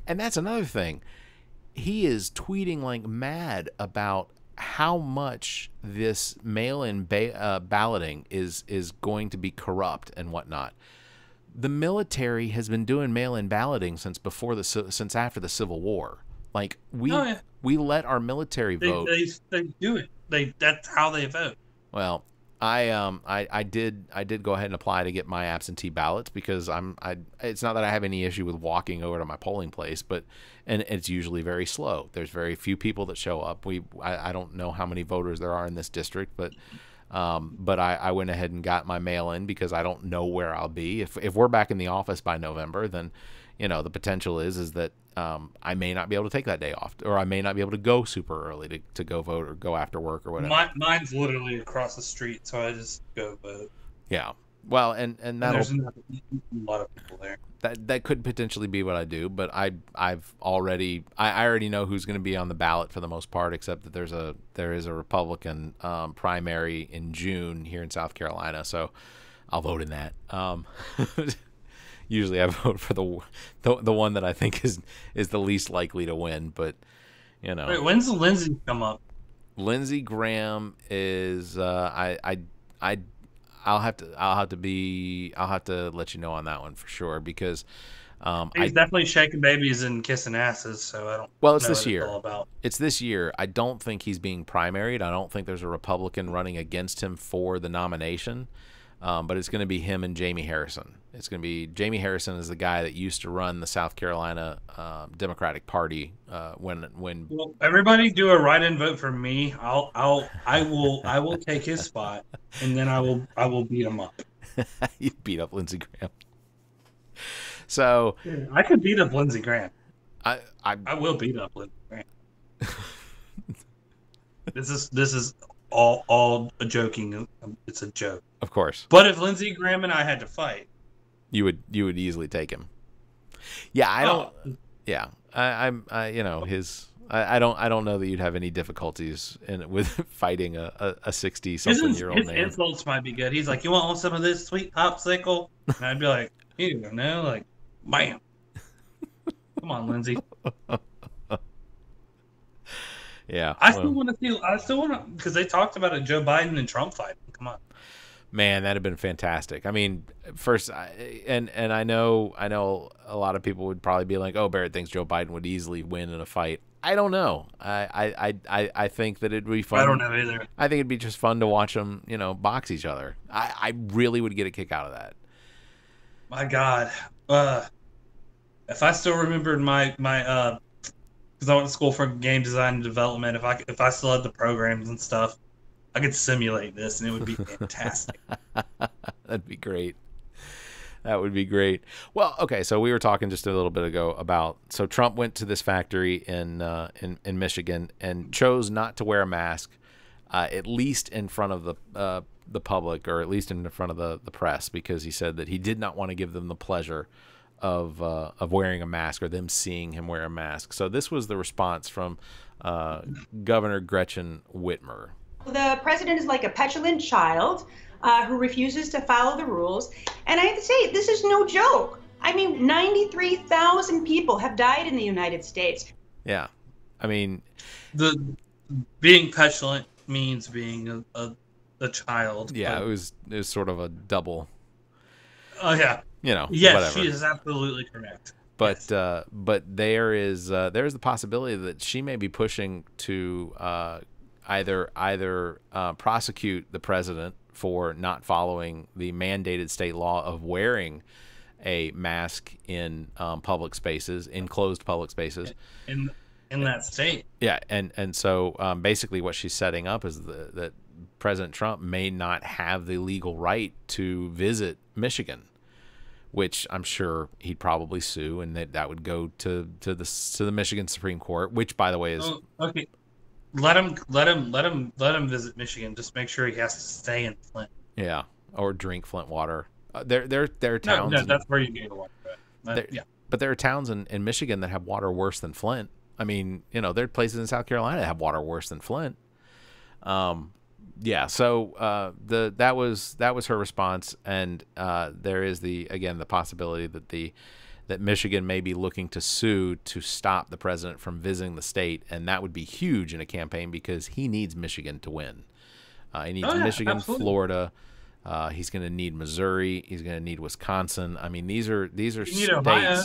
And that's another thing. He is tweeting like mad about how much this mail-in ba- uh, balloting is is going to be corrupt and whatnot. The military has been doing mail-in balloting since before the since after the Civil War. Like we Oh, yeah. we let our military They, vote. they they do it. They that's how they vote. Well, I um I, I did I did go ahead and apply to get my absentee ballots because I'm I it's not that I have any issue with walking over to my polling place, but and it's usually very slow. There's very few people that show up. We I, I don't know how many voters there are in this district, but um but I, I went ahead and got my mail in because I don't know where I'll be. If if we're back in the office by November, then you know the potential is is that um I may not be able to take that day off, or I may not be able to go super early to, to go vote or go after work or whatever. My, mine's literally across the street, so I just go vote. Yeah. Well, and and And that'll there's not a lot of people there. that that could potentially be what I do, but I I've already I, I already know who's going to be on the ballot for the most part, except that there's a there is a Republican um, primary in June here in South Carolina, so I'll vote in that. Um, usually I vote for the, the the one that I think is is the least likely to win, but you know. Wait, when's the Lindsay come up? Lindsey Graham is uh, I I I I'll have to I'll have to be I'll have to let you know on that one for sure because um, He's I definitely shaking babies and kissing asses, so I don't. well it's know this what year. It's all about. It's this year. I don't think he's being primaried. I don't think there's a Republican running against him for the nomination. Um, but it's going to be him and Jamie Harrison. It's going to be Jamie Harrison is the guy that used to run the South Carolina uh, Democratic Party uh, when when Well, everybody do a write-in vote for me. I'll, I'll, I will, I will take his spot, and then I will, I will beat him up. he beat up Lindsey Graham. So I could beat up Lindsey Graham. I I I will beat up Lindsey Graham. this is, this is all, all a joking. It's a joke. of course But if Lindsey Graham and I had to fight, you would you would easily take him. Yeah, I don't. oh, Yeah, I, I'm. I, you know his. I, I don't. I don't know that you'd have any difficulties in with fighting a a sixty his, something year old his man. insults might be good. He's like, "You want some of this sweet popsicle?" And I'd be like, "You know, like, bam." Come on, Lindsey. Yeah, I well, still want to see. I still want to because they talked about a Joe Biden and Trump fight. Come on. man, that'd have been fantastic. I mean, first, I, and and I know I know a lot of people would probably be like, "Oh, Barrett thinks Joe Biden would easily win in a fight." I don't know. I I I, I I think that it'd be fun. I don't know either. I think it'd be just fun to watch them, you know, box each other. I I really would get a kick out of that. My God, uh, if I still remembered my my uh, because I went to school for game design and development. If I if I still had the programs and stuff, I could simulate this, and it would be fantastic. That'd be great. That would be great. Well, okay, so we were talking just a little bit ago about so Trump went to this factory in uh, in in Michigan and chose not to wear a mask, uh, at least in front of the uh, the public, or at least in front of the, the press, because he said that he did not want to give them the pleasure of uh, of wearing a mask or them seeing him wear a mask. So this was the response from uh, Governor Gretchen Whitmer. The president is like a petulant child uh, who refuses to follow the rules. And I have to say, this is no joke. I mean, ninety-three thousand people have died in the United States. Yeah. I mean, The being petulant means being a, a, a child. yeah, but- it was it was sort of a double, Oh yeah. you know, Yes, whatever. she is absolutely correct. But Yes. uh, but there is uh, there is the possibility that she may be pushing to uh, either either uh, prosecute the president for not following the mandated state law of wearing a mask in um, public spaces, enclosed public spaces. in in that state. Yeah, and and so um, basically what she's setting up is the, that President Trump may not have the legal right to visit Michigan, which I'm sure he'd probably sue, and that, that would go to, to the to the Michigan Supreme Court, which, by the way, is Oh, okay. Let him let him let him let him visit Michigan. Just make sure he has to stay in Flint. yeah, or drink Flint water. Uh, there there there are No, towns, no, in- that's where you get the water. But, there, yeah. but there are towns in, in Michigan that have water worse than Flint. I mean, you know, there are places in South Carolina that have water worse than Flint. Um, yeah. So uh, the that was that was her response, and uh, there is the again the possibility that the that Michigan may be looking to sue to stop the president from visiting the state, and that would be huge in a campaign because he needs Michigan to win. Uh, he needs Oh, yeah, Michigan, absolutely. Florida. Uh, he's going to need Missouri. He's going to need Wisconsin. I mean, these are these are You need states. Ohio.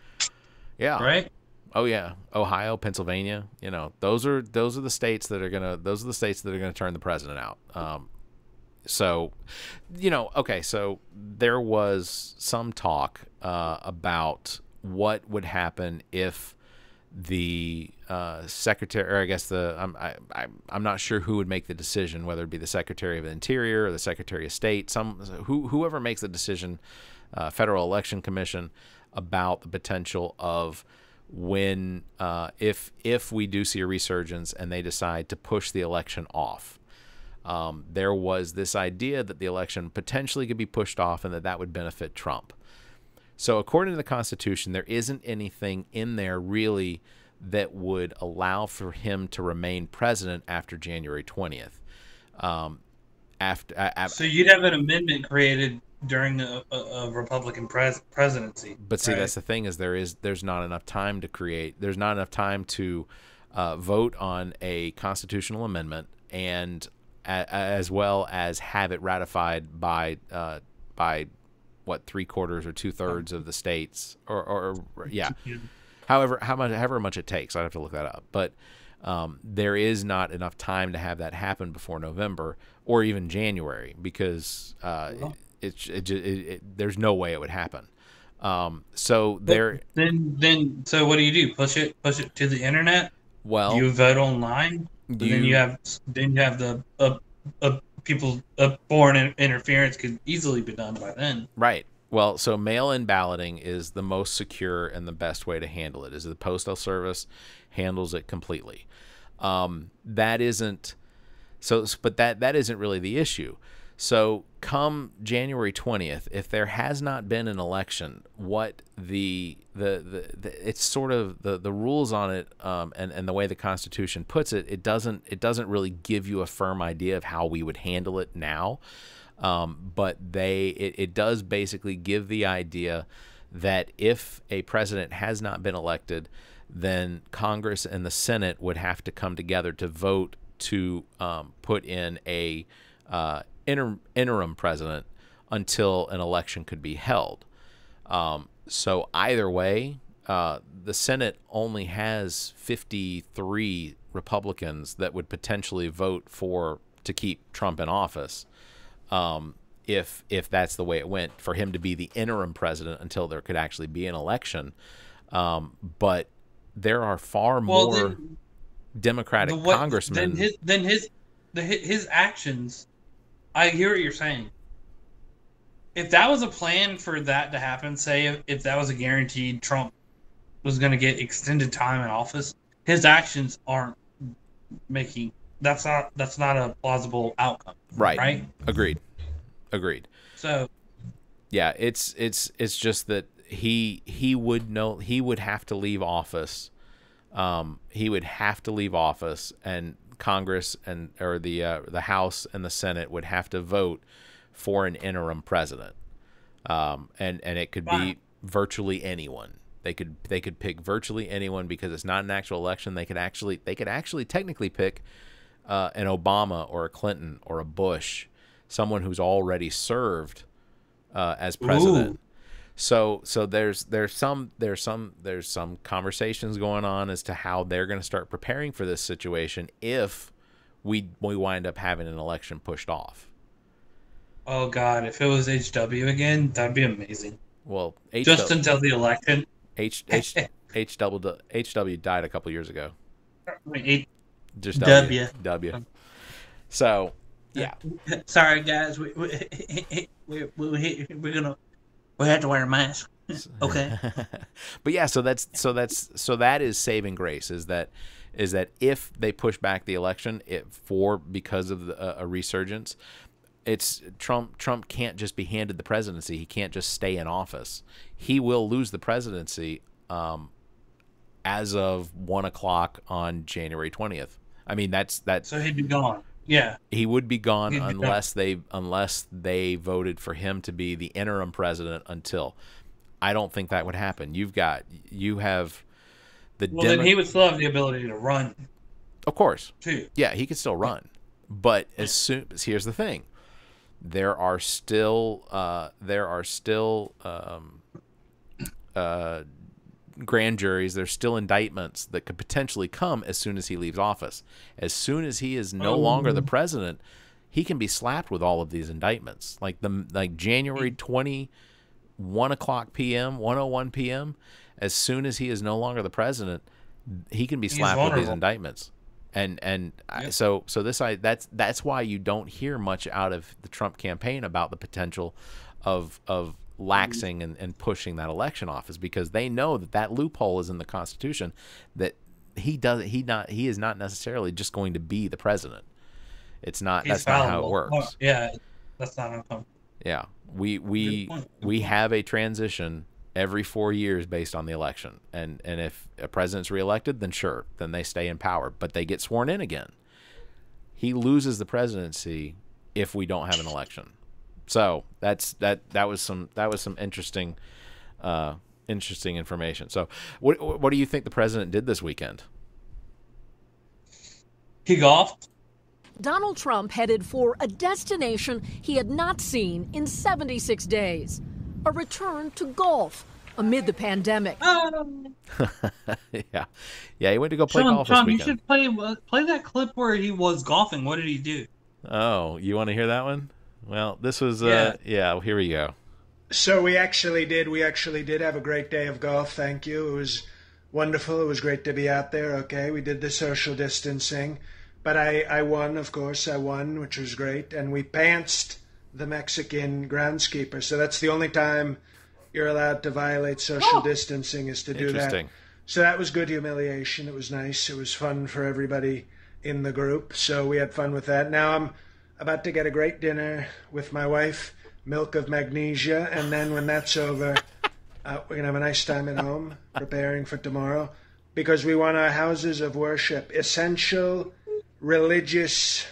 Yeah. Right? Oh yeah, Ohio, Pennsylvania. You know, those are those are the states that are gonna those are the states that are gonna turn the president out. Um, so, you know, okay. So there was some talk uh, about what would happen if the uh, secretary, or I guess the I'm I, I, I'm not sure who would make the decision, whether it be the Secretary of the Interior or the Secretary of State, some who whoever makes the decision, uh, Federal Election Commission, about the potential of when uh, if if we do see a resurgence and they decide to push the election off. Um, there was this idea that the election potentially could be pushed off and that that would benefit Trump. So according to the Constitution, there isn't anything in there really that would allow for him to remain president after January twentieth. Um, after, uh, So you'd have an amendment created during a, a, a Republican pres- presidency. But see, right? that's the thing is there is there's not enough time to create. There's not enough time to uh, vote on a constitutional amendment and a, as well as have it ratified by uh, by what three quarters or two thirds of the states or, or, or yeah, however how much however much it takes. I'd have to look that up, but. Um, there is not enough time to have that happen before November or even January because uh, Oh. it, it, it, it, there's no way it would happen. Um, so there, Then, then, so what do you do? Push it, push it to the internet. well, You vote online. And then you- you have, then you have the uh, uh, people uh, foreign in- interference could easily be done by then. right. Well, so mail-in balloting is the most secure and the best way to handle it. Is the Postal Service handles it completely. Um, that isn't so, but that that isn't really the issue. So come January twentieth, if there has not been an election, what the the, the, the it's sort of the, the rules on it um, and, and the way the Constitution puts it, it doesn't it doesn't really give you a firm idea of how we would handle it now. Um, but they it, it does basically give the idea that if a president has not been elected, then Congress and the Senate would have to come together to vote to um, put in a uh, inter- interim president until an election could be held. Um, so either way, uh, the Senate only has fifty-three Republicans that would potentially vote for to keep Trump in office. Um, if if that's the way it went, for him to be the interim president until there could actually be an election. Um, but there are far Well, more then- Democratic The what- congressmen. Then his, then his, the, his actions. I hear what you're saying. If that was a plan for that to happen, say if, if that was a guaranteed Trump was going to get extended time in office, his actions aren't making that's not that's not a plausible outcome. right. Right. Agreed. Agreed. So Yeah, it's it's it's just that he he would know he would have to leave office. Um, he would have to leave office, and Congress and or the uh, the House and the Senate would have to vote for an interim president. Um, and and it could Wow. be virtually anyone. They could they could pick virtually anyone because it's not an actual election. They could actually they could actually technically pick uh, an Obama or a Clinton or a Bush, someone who's already served uh, as president. Ooh. So so there's there's some there's some there's some conversations going on as to how they're going to start preparing for this situation if we we wind up having an election pushed off. oh god, if it was H W again, that'd be amazing. Well, H Just W, until the election. H H H W H W died a couple years ago. I mean, H- Just W. W. W. So yeah, Sorry guys, we we we we we're gonna we have to wear a mask. Okay. but yeah, so that's so that's so that is saving grace is that is that if they push back the election it, for because of the, uh, a resurgence, it's Trump Trump can't just be handed the presidency. He can't just stay in office. He will lose the presidency um, as of one o'clock on January twentieth. I mean that's that's So he'd be gone. Yeah. he would be gone He'd be unless they unless they voted for him to be the interim president until I don't think that would happen. You've got you have the Well, Demo- then he would still have the ability to run. Of course. Too. Yeah, he could still run. But as soon here's the thing. There are still uh, there are still um, uh, grand juries. There's still indictments that could potentially come as soon as he leaves office. As soon as he is no Oh. longer the president, he can be slapped with all of these indictments. Like the like January twentieth, one o'clock p m, one oh one p m. As soon as he is no longer the president, he can be He's slapped with these vulnerable. indictments. And and I, Yep. so so this I that's that's why you don't hear much out of the Trump campaign about the potential of of laxing and, and pushing that election off, is because they know that that loophole is in the Constitution, that he does he not he is not necessarily just going to be the president. It's not He's that's not how it fallible. works. Oh, yeah, that's not uncomfortable. Yeah, we we Good point. Good we point. have a transition every four years based on the election, and and if a president's reelected, then sure, then they stay in power, but they get sworn in again. He loses the presidency if we don't have an election. So that's that that was some that was some interesting uh, interesting information. So what what do you think the president did this weekend? He golfed. Donald Trump headed for a destination he had not seen in seventy-six days, a return to golf amid the pandemic. Um, yeah, yeah, he went to go play Sean, golf Sean, this you weekend. should play uh, play that clip where he was golfing. What did he do? Oh, you want to hear that one? Well, this was uh, Yeah. yeah. Well, here we go. So we actually did. We actually did have a great day of golf. Thank you. It was wonderful. It was great to be out there. Okay, we did the social distancing, but I, I won. Of course, I won, which was great. And we pantsed the Mexican groundskeeper. So that's the only time you're allowed to violate social Oh. distancing, is to do that. Interesting. So that was good humiliation. It was nice. It was fun for everybody in the group. So we had fun with that. Now I'm about to get a great dinner with my wife, Milk of Magnesia, and then when that's over, uh, we're going to have a nice time at home preparing for tomorrow, because we want our houses of worship, essential religious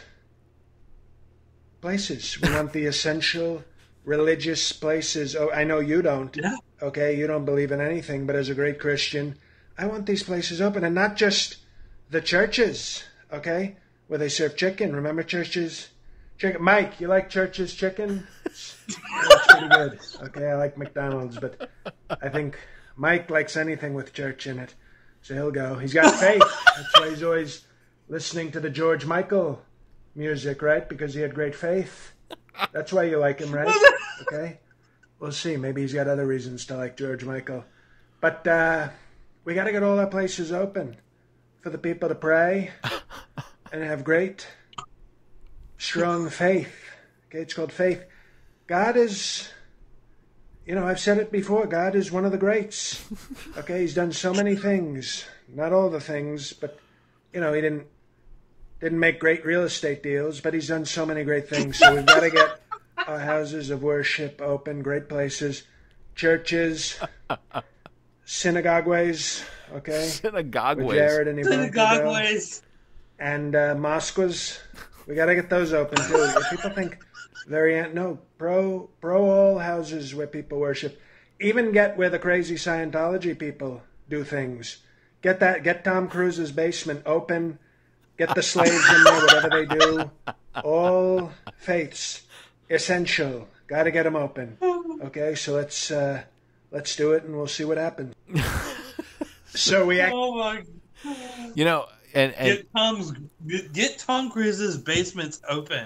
places. We want the essential religious places. Oh, I know you don't. Yeah. Okay, you don't believe in anything, but as a great Christian, I want these places open, and not just the churches, okay, where they serve chicken. Remember churches? Chicken. Mike, you like churches chicken? It's pretty good. Okay, I like McDonald's, but I think Mike likes anything with church in it, so he'll go. He's got faith. That's why he's always listening to the George Michael music, right? Because he had great faith. That's why you like him, right? Okay. We'll see. Maybe he's got other reasons to like George Michael. But uh, we got to get all our places open for the people to pray and have great, strong faith. Okay, it's called faith. God is, you know, I've said it before, God is one of the greats. Okay, he's done so many things. Not all the things, but, you know, he didn't didn't make great real estate deals, but he's done so many great things. So we've got to get our houses of worship open, great places, churches, synagogues, okay? Synagogue Where ways. Jared and Ivanka Synagogue go. ways. And uh, mosques, we got to get those open too. If people think very no pro pro all houses where people worship. Even get where the crazy Scientology people do things. Get that. Get Tom Cruise's basement open. Get the slaves in there, whatever they do. All faiths essential. Got to get them open. Okay, so let's uh, let's do it, and we'll see what happens. So we act- Oh my! You know, and and Get Tom's get, get Tom Cruise's basements open.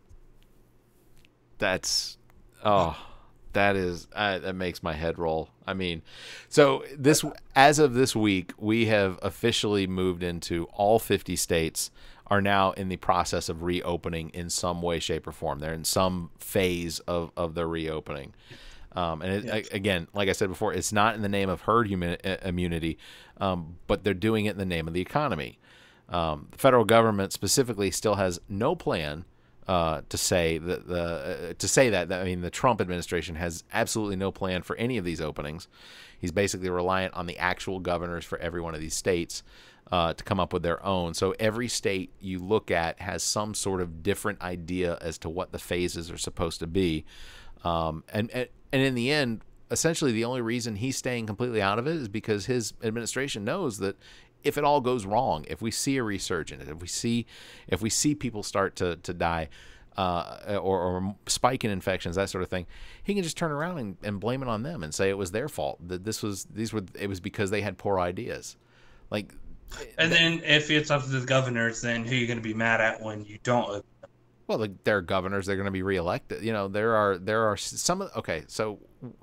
that's oh, that is uh, that makes my head roll. I mean, so this as of this week, we have officially moved into all fifty states are now in the process of reopening in some way, shape, or form. They're in some phase of, of their reopening. Um, and it, Yes. again, like I said before, it's not in the name of herd humi- immunity, um, but they're doing it in the name of the economy. Um, the federal government specifically still has no plan uh, to say that the uh, to say that, that I mean the Trump administration has absolutely no plan for any of these openings. He's basically reliant on the actual governors for every one of these states uh, to come up with their own. So every state you look at has some sort of different idea as to what the phases are supposed to be. Um, and, and and in the end, essentially the only reason he's staying completely out of it is because his administration knows that if it all goes wrong, if we see a resurgence, if we see if we see people start to to die, uh, or, or spike in infections, that sort of thing, he can just turn around and, and blame it on them and say it was their fault. That this was these were it was because they had poor ideas, like. And then if it's up to the governors, then who are you going to be mad at when you don't? Well, the, they're governors. They're going to be reelected. You know, there are there are some. Okay, so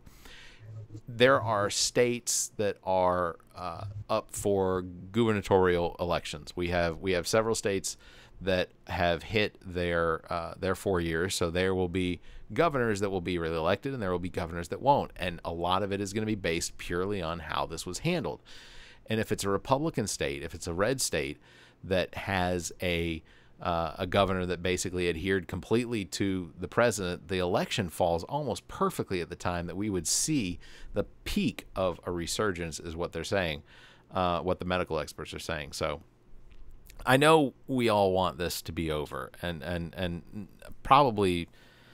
there are states that are uh, up for gubernatorial elections. We have we have several states that have hit their uh, their four years. So there will be governors that will be reelected, and there will be governors that won't. And a lot of it is going to be based purely on how this was handled. And if it's a Republican state, if it's a red state that has a uh, a governor that basically adhered completely to the president, the election falls almost perfectly at the time that we would see the peak of a resurgence, is what they're saying, uh, what the medical experts are saying. So I know we all want this to be over, and and and probably.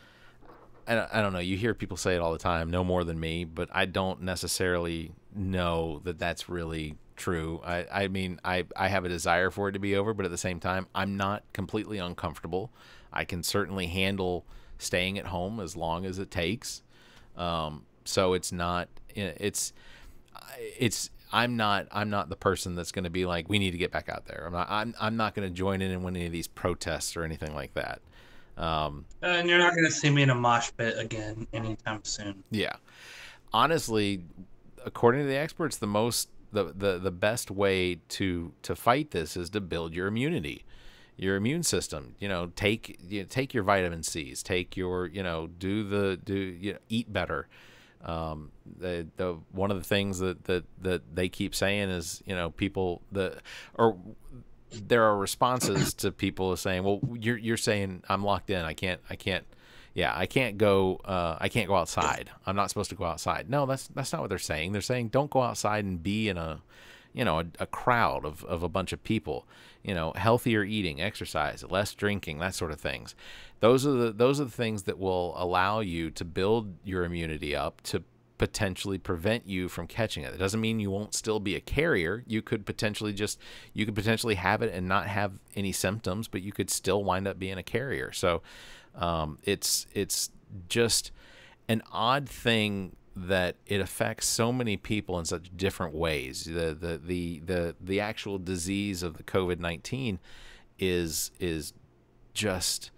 I don't know. You hear people say it all the time, no more than me, but I don't necessarily know that that's really true. I, I mean, I, I have a desire for it to be over, but at the same time, I'm not completely uncomfortable. I can certainly handle staying at home as long as it takes. Um, so it's not, it's, it's, I'm not, I'm not the person that's going to be like, we need to get back out there. I'm not, I'm, I'm not going to join in in any of these protests or anything like that. Um, and you're not going to see me in a mosh pit again anytime soon. Yeah. Honestly, according to the experts, the most the, the, the best way to to fight this is to build your immunity, your immune system. You know, take you know, take your vitamin C's, take your you know do the do you know, eat better. Um, the the one of the things that, that that they keep saying is you know people the or. There are responses to people saying, "Well, you're you're saying I'm locked in. I can't. I can't. Yeah, I can't go. Uh, I can't go outside. I'm not supposed to go outside." No, that's that's not what they're saying. They're saying don't go outside and be in a, you know, a, a crowd of, of a bunch of people. You know, healthier eating, exercise, less drinking, that sort of things. Those are the those are the things that will allow you to build your immunity up to potentially prevent you from catching it. It doesn't mean you won't still be a carrier. You could potentially just you could potentially have it and not have any symptoms, but you could still wind up being a carrier. So um, it's it's just an odd thing that it affects so many people in such different ways. The the the the, the actual disease of the COVID nineteen is is just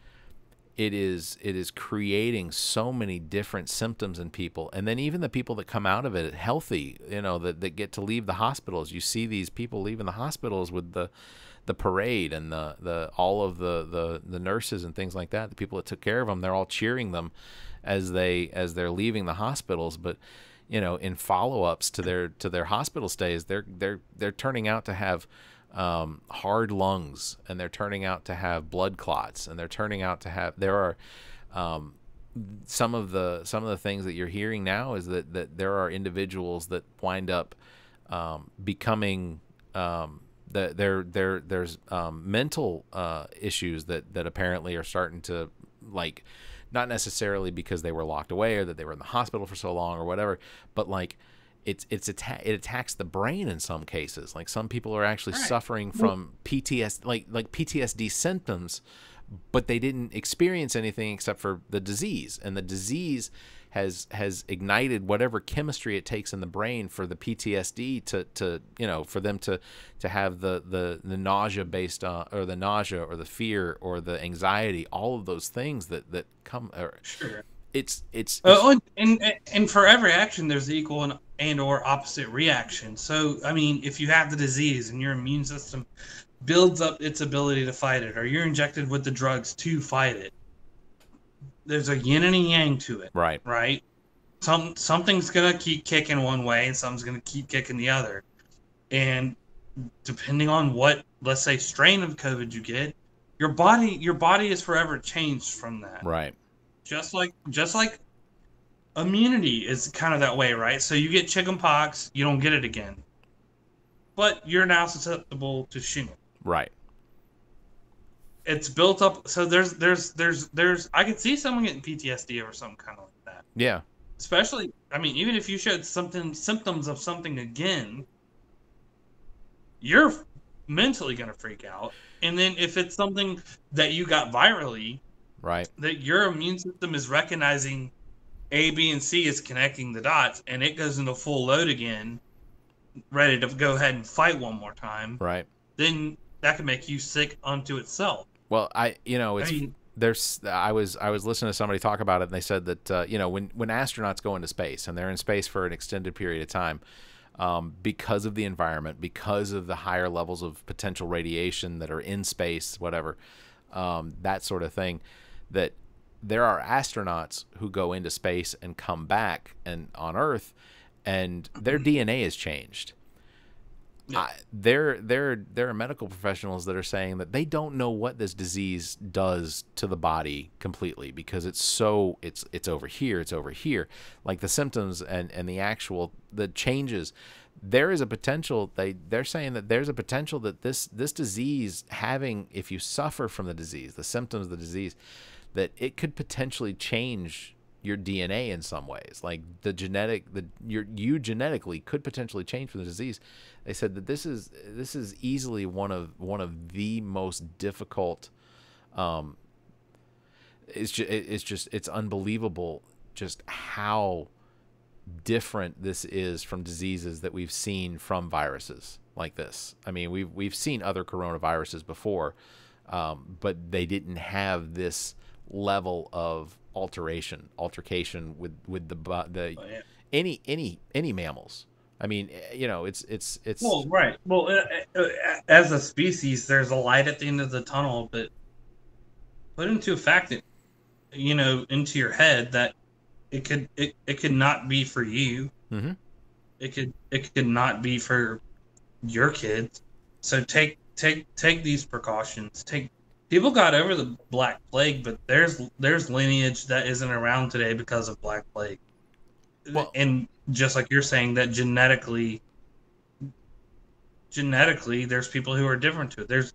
It is it is creating so many different symptoms in people, and then even the people that come out of it healthy, you know, that, that get to leave the hospitals. You see these people leaving the hospitals with the the parade and the, the all of the, the, the nurses and things like that. The people that took care of them, they're all cheering them as they as they're leaving the hospitals. But you know, in follow-ups to their to their hospital stays, they're they're they're turning out to have um, hard lungs, and they're turning out to have blood clots, and they're turning out to have, there are, um, some of the, some of the things that you're hearing now is that, that there are individuals that wind up, um, becoming, um, the, there, there, there's, um, mental, uh, issues that, that apparently are starting to, like, not necessarily because they were locked away or that they were in the hospital for so long or whatever, but like, It's it's atta- it attacks the brain in some cases. Like some people are actually right. suffering from P T S D, like like P T S D symptoms, but they didn't experience anything except for the disease, and the disease has has ignited whatever chemistry it takes in the brain for the P T S D to to you know for them to to have the the the nausea based on, or the nausea or the fear or the anxiety, all of those things that that come. Or, sure. It's it's, it's uh, and, and and for every action there's the equal and, and or opposite reaction. So I mean, if you have the disease and your immune system builds up its ability to fight it, or you're injected with the drugs to fight it, there's a yin and a yang to it. Right. Right. Some something's gonna keep kicking one way and something's gonna keep kicking the other. And depending on what, let's say, strain of COVID you get, your body your body is forever changed from that. Right. Just like just like immunity is kind of that way, right? So you get chickenpox, you don't get it again, but you're now susceptible to shingles. Right. It's built up. So there's there's there's there's I can see someone getting P T S D or something kind of like that. Yeah. especially, I mean, even if you showed something symptoms of something again, you're mentally going to freak out. And then if it's something that you got virally, right, that your immune system is recognizing A, B, and C is connecting the dots, and it goes into full load again, ready to go ahead and fight one more time, right, then that can make you sick unto itself. Well, I, you know, it's, I mean, there's, I was, I was listening to somebody talk about it, and they said that, uh, you know, when, when astronauts go into space and they're in space for an extended period of time, um, because of the environment, because of the higher levels of potential radiation that are in space, whatever, um, that sort of thing, that there are astronauts who go into space and come back and on Earth, and their D N A is changed. Yeah. I, there, there, there are medical professionals that are saying that they don't know what this disease does to the body completely, because it's so it's it's over here, it's over here, like the symptoms and and the actual the changes. There is a potential. They they're saying that there's a potential that this this disease, having, if you suffer from the disease, the symptoms of the disease, that it could potentially change your D N A in some ways, like the genetic, the your you genetically could potentially change from the disease. They said that this is this is easily one of one of the most difficult. Um, it's just it's just it's unbelievable just how different this is from diseases that we've seen from viruses like this. I mean, we've we've seen other coronaviruses before, um, but they didn't have this level of alteration, altercation with with the the oh, yeah. any any any mammals. I mean, you know, it's it's it's Well, right. Well, uh, uh, as a species, there's a light at the end of the tunnel, but put into a fact that, you know, into your head that it could it, it could not be for you. Mm-hmm. It could it could not be for your kids. So take take take these precautions. Take people got over the Black Plague, but there's there's lineage that isn't around today because of Black Plague. Well, and just like you're saying, that genetically, genetically, there's people who are different to it. There's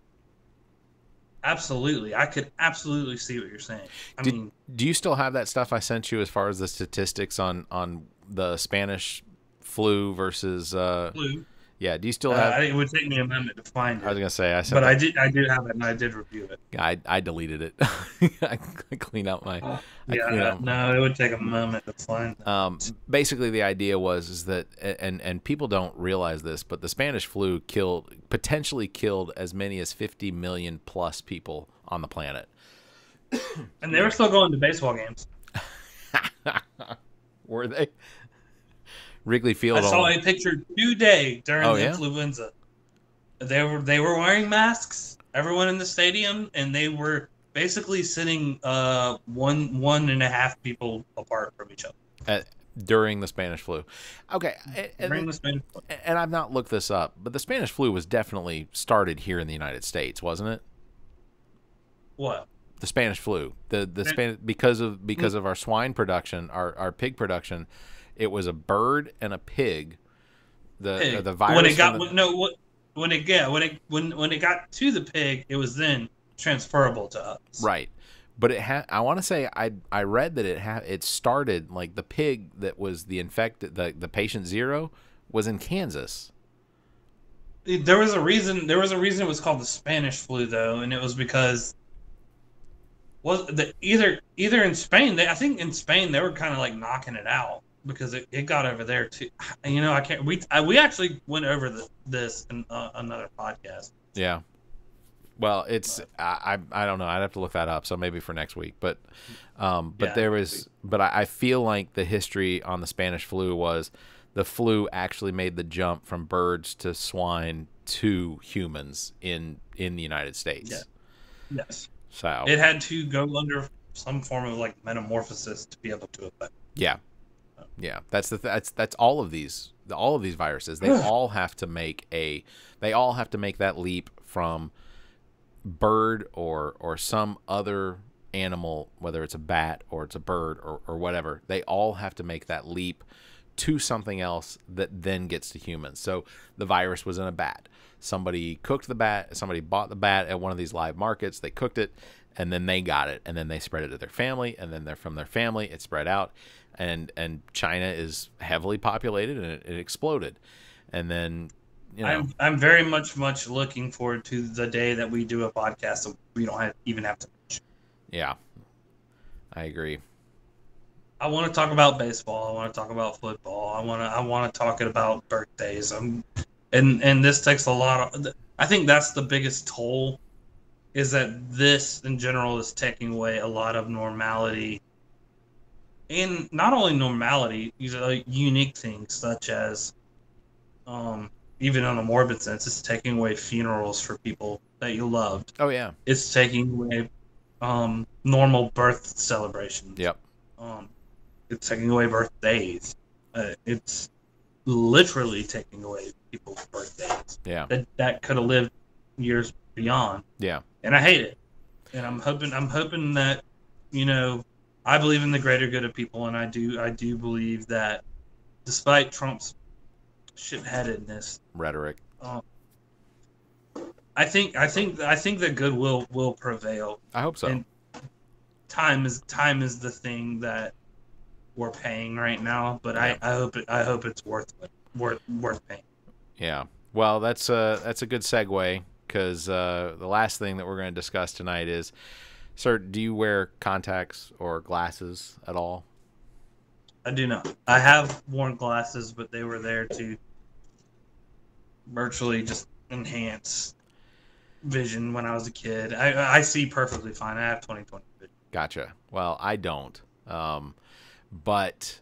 absolutely, I could absolutely see what you're saying. I Did, mean, do you still have that stuff I sent you as far as the statistics on on the Spanish flu versus? Uh, flu. Yeah, do you still Uh, have? it would take me a moment to find it. I was gonna say I sent, but that, I did. I did have it, and I did review it. I I deleted it. I clean out my. I Yeah, clean out, no, it would take a moment to find it. Um, basically, the idea was is that, and and people don't realize this, but the Spanish flu killed potentially killed as many as fifty million plus people on the planet. And they were still going to baseball games. Were they? Wrigley Field. I saw only. a picture today during Oh, the yeah? influenza. They were they were wearing masks, everyone in the stadium, and they were basically sitting uh, one one and a half people apart from each other. At, during the Spanish flu. Okay. And, During the Spanish flu. and I've not looked this up, but the Spanish flu was definitely started here in the United States, wasn't it? What? The Spanish flu. The the Span because of because of our swine production, our, our pig production, it was a bird and a pig. The Pig. uh, the virus when it got from the, when, no what when it yeah when it when when it got to the pig, it was then transferable to us. right. But it had. I want to say I I read that it had it started like the pig that was the infected the the patient zero was in Kansas. There was a reason. There was a reason it was called the Spanish flu, though, and it was because was the either either in Spain. They, I think in Spain they were kind of like knocking it out because it, it got over there too. And, you know, I can't. We I, we actually went over the, this in uh, another podcast. Yeah. Well, it's I, I I don't know. I'd have to look that up. So maybe for next week. But um, but Yeah, there was. But I, I feel like the history on the Spanish flu was the flu actually made the jump from birds to swine to humans in in the United States. Yeah. Yes. So It had to go under some form of like metamorphosis to be able to affect. yeah, yeah. That's the that's that's all of these all of these viruses. They all have to make a. They all have to make that leap from bird or or some other animal, whether it's a bat or it's a bird or, or whatever. They all have to make that leap to something else that then gets to humans. So the virus was in a bat. Somebody cooked the bat. Somebody bought the bat at one of these live markets. They cooked it, and then they got it, and then they spread it to their family, and then they're from their family. It spread out. and and China is heavily populated, and it, it exploded, and then you know I'm I'm very much much looking forward to the day that we do a podcast that we don't have, even have to. yeah, I agree. I want to talk about baseball. I want to talk about football. I want to I want to talk about birthdays. I'm, and and this takes a lot of. I think that's the biggest toll, is that this in general is taking away a lot of normality. And not only normality, these are like unique things such as, um, even on a morbid sense, it's taking away funerals for people that you loved. Oh yeah. It's taking away um, normal birth celebrations. Yep. Um, it's taking away birthdays. Uh, it's literally taking away people's birthdays. Yeah. That that could have lived years beyond. Yeah. And I hate it. And I'm hoping I'm hoping that, you know, I believe in the greater good of people, and I do I do believe that despite Trump's shitheadedness, Rhetoric. um, I think I think I think that good will will prevail. I hope so. And time is time is the thing that we're paying right now, but Yeah. I, I hope it I hope it's worth it, worth worth paying. Yeah. Well, that's a that's a good segue, because uh, the last thing that we're going to discuss tonight is, sir, do you wear contacts or glasses at all? I do not. I have worn glasses, but they were there to virtually just enhance vision when I was a kid. I I see perfectly fine. I have twenty twenty vision. Gotcha. Well, I don't. Um, but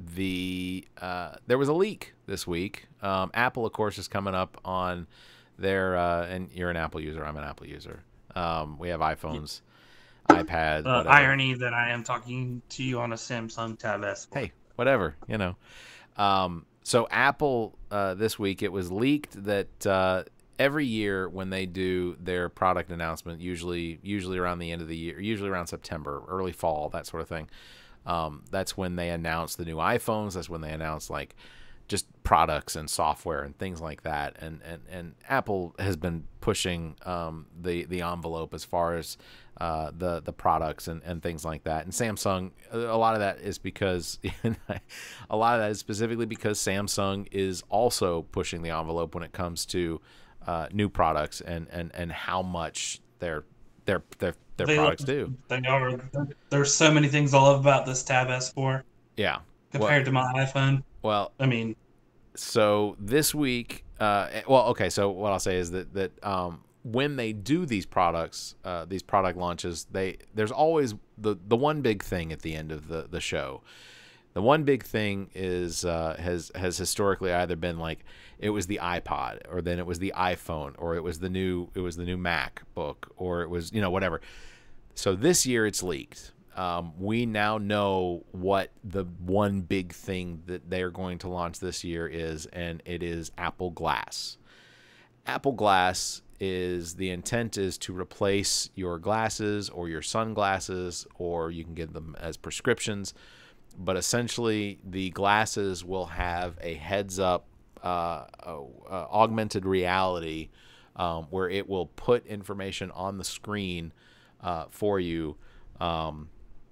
the uh, there was a leak this week. Um, Apple, of course, is coming up on their uh, and you're an Apple user. I'm an Apple user. Um, we have iPhones, iPads. Uh, whatever. irony that I am talking to you on a Samsung Tab S four. Hey, whatever, you know. Um, so Apple, uh, this week, it was leaked that uh, every year when they do their product announcement, usually usually around the end of the year, usually around September, early fall, that sort of thing, um, that's when they announce the new iPhones. That's when they announce, like, just products and software and things like that. And and, and Apple has been pushing um, the, the envelope as far as uh, the the products and, and things like that. And Samsung, a lot of that is because a lot of that is specifically because Samsung is also pushing the envelope when it comes to uh, new products and, and, and how much their their their their They products are- do. They are. There's so many things I love about this Tab S four Yeah. compared to my iPhone. Well, I mean, so this week, uh, well, okay. So what I'll say is that that um, when they do these products, uh, these product launches, they there's always the the one big thing at the end of the the show. The one big thing is uh, has has historically either been like it was the iPod, or then it was the iPhone, or it was the new it was the new MacBook, or it was, you know, whatever. So this year it's leaked. Um, we now know what the one big thing that they're going to launch this year is, and it is Apple Glass. Apple Glass is, the intent is to replace your glasses or your sunglasses, or you can get them as prescriptions. But essentially, the glasses will have a heads-up uh, uh, uh, augmented reality um, where it will put information on the screen uh, for you. Um,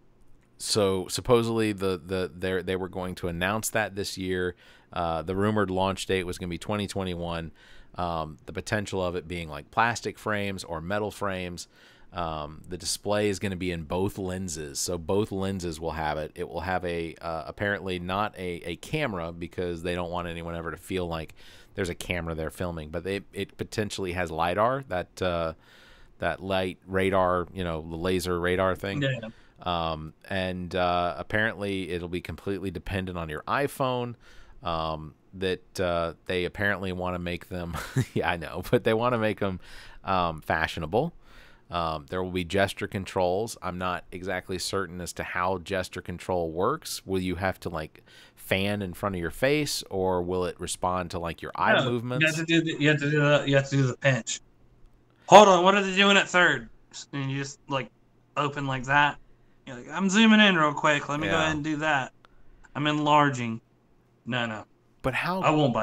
So supposedly the the they they were going to announce that this year. Uh, the rumored launch date was going to be twenty twenty-one. Um, the potential of it being like plastic frames or metal frames. Um, the display is going to be in both lenses, so both lenses will have it. It will have a uh, apparently not a, a camera, because they don't want anyone ever to feel like there's a camera there filming. But they, it potentially has LiDAR, that uh, that light radar, you know, the laser radar thing. yeah. Um, and uh, apparently it'll be completely dependent on your iPhone. Um, that uh, they apparently want to make them, yeah, I know, but they want to make them um, fashionable. Um, there will be gesture controls. I'm not exactly certain as to how gesture control works. Will you have to like fan in front of your face, or will it respond to like your eye No, movements? You have to do the, you have to do the, you have to do the pinch. Hold on, what are they doing at third? And you just like open like that. You're like, I'm zooming in real quick. Let me go Yeah. ahead and do that. I'm enlarging. No, no, But how? I won't buy that.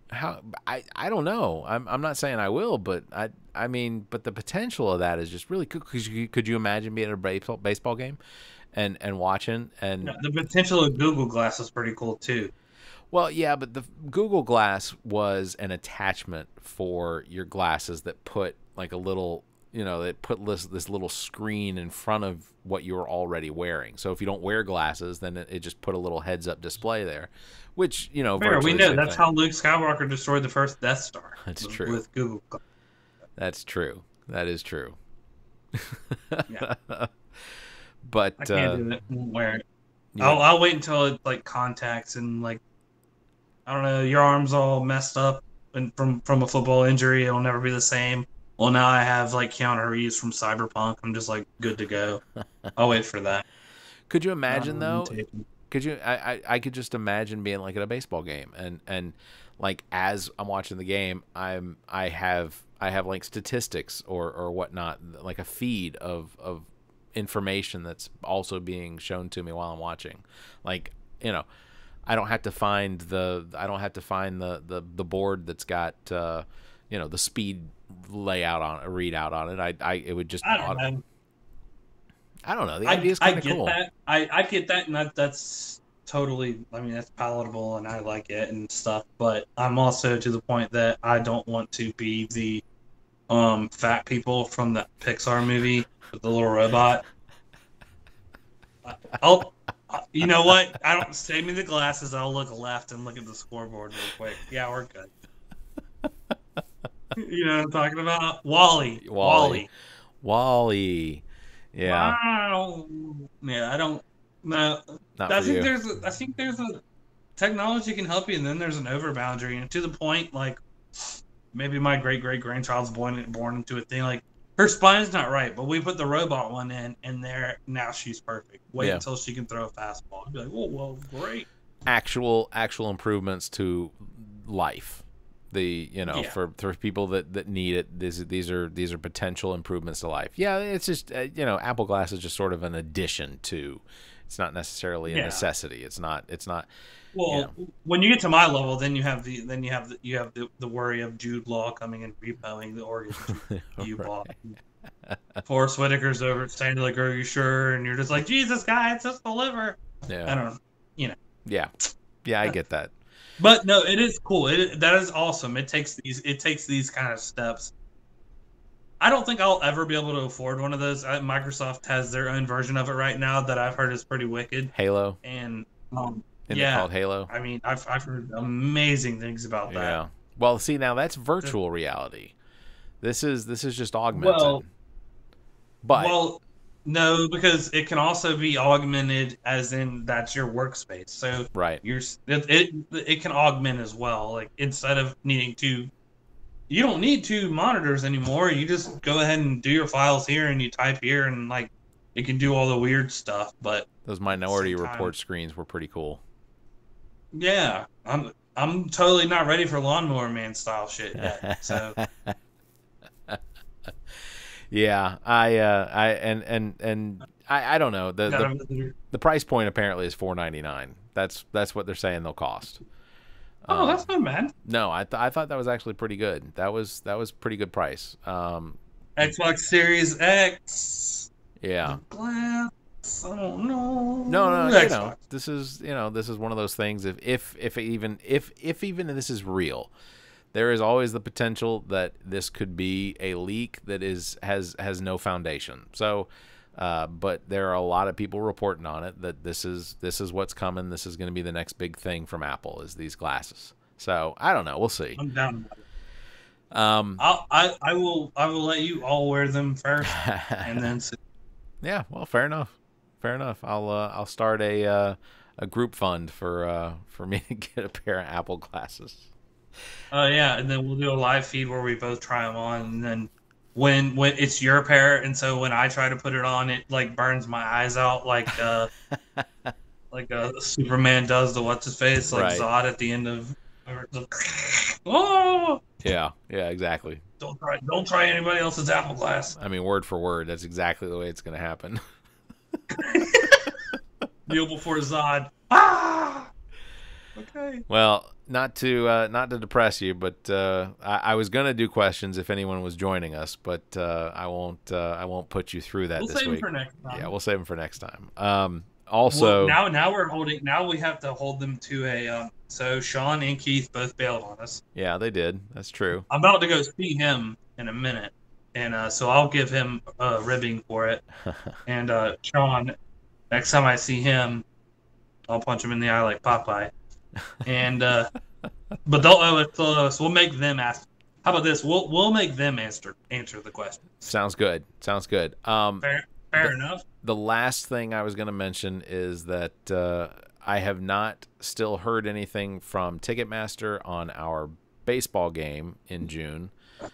how I, I don't know. I'm I'm not saying I will, but I I mean, but the potential of that is just really cool. Could you, could you imagine being at a baseball baseball game, and and watching and Yeah, the potential of Google Glass is pretty cool too. Well, yeah, but the Google Glass was an attachment for your glasses that put like a little, you know, that put this, this little screen in front of what you were already wearing. So if you don't wear glasses, then it, it just put a little heads-up display there, which, you know, Fair, we virtually know same that's thing. how Luke Skywalker destroyed the first Death Star. That's with, true. With Google Glass. That's true. That is true. Yeah. But I can't uh, do it. I won't wear it. yeah. I'll, I'll wait until it like contacts and like I don't know, your arm's all messed up and from from a football injury, it'll never be the same. Well, now I have like Keanu Reeves from Cyberpunk. I'm just like good to go. I'll wait for that. Could you imagine Um, though? tape. Could you? I, I I could just imagine being like at a baseball game, and and like as I'm watching the game, I'm I have I have like statistics or or whatnot, like a feed of of information that's also being shown to me while I'm watching. Like, you know, I don't have to find the I don't have to find the the, the board that's got uh, you know, the speed layout on a readout on it. I I it would just I don't know. I don't know. The I, idea is I kind of get cool. that. I, I get that, and that that's totally. I mean, that's palatable, and I like it and stuff. But I'm also to the point that I don't want to be the um fat people from that Pixar movie with the little robot. I'll, you know what? I don't save me the glasses. I'll look left and look at the scoreboard real quick. Yeah, we're good. You know what I'm talking about? Wally. Wally. Wally. Yeah. Wow. Yeah, I don't. No, Not I for think you. there's. A, I think there's a technology can help you, and then there's an over boundary, and to the point, like maybe my great great grandchild's born born into a thing like her spine's not right, but we put the robot one in, and there now she's perfect. Wait Yeah. until she can throw a fastball. I'd be like, oh well, great. Actual actual improvements to life. The you know Yeah. for for people that, that need it, these these are these are potential improvements to life. Yeah, it's just uh, you know Apple Glass is just sort of an addition to. It's not necessarily a Yeah. necessity. It's not. It's not. Well, when you get to my level, then you have the then you have the, you have the, the worry of Jude Law coming and repoing the organs you, you Right. bought. Forrest Whitaker's over saying like, "Are you sure?" And you're just like, "Jesus, guy, it's just the liver." Yeah. I don't know. Yeah. Yeah, I get that. But no, it is cool. It that is awesome. It takes these it takes these kind of steps. I don't think I'll ever be able to afford one of those. Uh, Microsoft has their own version of it right now that I've heard is pretty wicked. Halo. And um, Isn't it yeah, called Halo? I mean, I've I've heard amazing things about that. Yeah. Well, see, now that's virtual reality. This is this is just augmented. Well, but well, no, because it can also be augmented, as in that's your workspace. So right. you're it it, it can augment as well. Like instead of needing to. You don't need two monitors anymore. You just go ahead and do your files here, and you type here, and like it can do all the weird stuff. But Those Minority same time- Report screens were pretty cool. yeah, I'm I'm totally not ready for Lawnmower Man style shit yet. So Yeah, I uh I and and and I I don't know. The the, gotta- the price point apparently is four ninety-nine. That's that's what they're saying they'll cost. oh, Um, that's not bad. No, I th- I thought that was actually pretty good. That was that was pretty good price. Um Xbox Series X. yeah. Glass. I don't know. No, no, no you Xbox. know, this is you know, this is one of those things if if if even if if even this is real, there is always the potential that this could be a leak that is has has no foundation. So uh, but there are a lot of people reporting on it that this is this is what's coming. This is going to be the next big thing from Apple is these glasses. So I don't know. We'll see. I'm down. With it. Um, I'll, I I will I will let you all wear them first, and then see. yeah. Well, fair enough. Fair enough. I'll uh, I'll start a uh, a group fund for uh, for me to get a pair of Apple glasses. Oh yeah, and then we'll do a live feed where we both try them on, and then when when it's your pair, and so when I try to put it on, it like burns my eyes out, like uh, like uh, Superman does the what's his face, like Right. Zod at the end of. Oh! Yeah. Yeah. Exactly. Don't try! Don't try anybody else's Apple Glass. I mean, word for word, that's exactly the way it's going to happen. Kneel before Zod. Ah! Okay. Well, not to uh, not to depress you, but uh, I, I was gonna do questions if anyone was joining us, but uh, I won't. Uh, I won't put you through that We'll this save week. them for next time. Yeah, we'll save them for next time. Um, also, Well, now, now we're holding. Now we have to hold them to a. Um, so Sean and Keith both bailed on us. yeah, they did. That's true. I'm about to go see him in a minute, and uh, so I'll give him a ribbing for it. And uh, Sean, next time I see him, I'll punch him in the eye like Popeye. And uh, but they'll owe it to us. We'll make them ask. How about this? We'll we'll make them answer answer the question. Sounds good. Sounds good. Um, Fair, fair the, enough. The last thing I was going to mention is that uh, I have not still heard anything from Ticketmaster on our baseball game in June.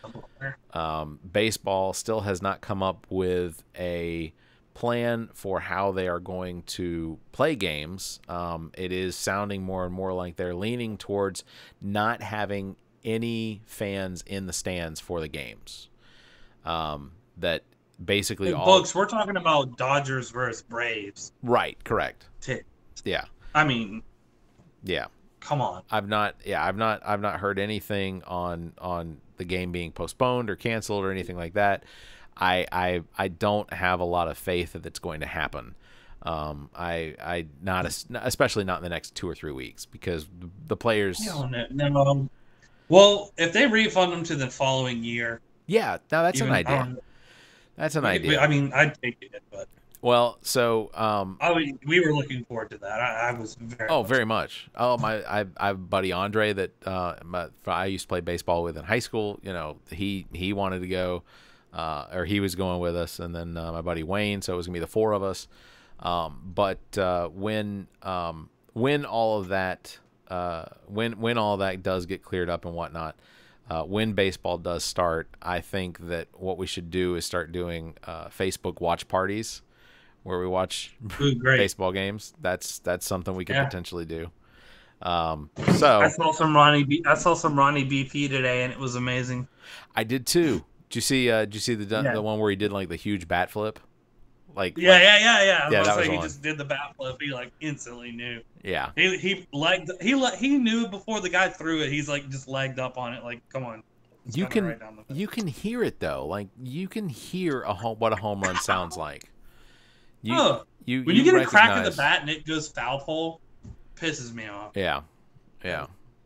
Um, baseball still has not come up with a plan for how they are going to play games. Um, it is sounding more and more like they're leaning towards not having any fans in the stands for the games. Um, that basically Hey, all folks, we're talking about Dodgers versus Braves. right, correct. Tick. Yeah, I mean, yeah. come on. I've not, yeah, I've not, I've not heard anything on on the game being postponed or canceled or anything like that. I, I, I don't have a lot of faith that it's going to happen. Um, I, I not, especially not in the next two or three weeks because the players. No, no, no. Well, if they refund them to the following year, yeah, now that's even, an idea. um, That's an we- idea. we- I mean, I'd take it, but well, so um, I, would- we were looking forward to that. I, I was very. oh, much- very much. Oh, my, I, I have a buddy Andre that uh, my, I used to play baseball with in high school. You know, he he wanted to go. Uh, or he was going with us, and then uh, my buddy Wayne, so it was gonna be the four of us. Um, but uh, when um, when all of that uh, when when all of that does get cleared up and whatnot, uh, when baseball does start, I think that what we should do is start doing uh, Facebook watch parties where we watch Ooh, great. baseball games. That's that's something we could Yeah. potentially do. Um, so I saw some Ronnie. B, I saw some Ronnie B P today, and it was amazing. I did too. Did you see? Uh, did you see the Yeah. the one where he did like the huge bat flip? Like Yeah, like- yeah, yeah, yeah. I was Yeah, about that to was say he one. just did the bat flip. He like instantly knew. yeah. He he legged he le- he knew before the guy threw it. He's like just legged up on it. Like, come on. It's You coming can right down the field. you can hear it though. Like you can hear a home, what a home run sounds like. You Oh, you when you, get a crack of the recognize- bat and it goes foul pole, pisses me off. Yeah, yeah.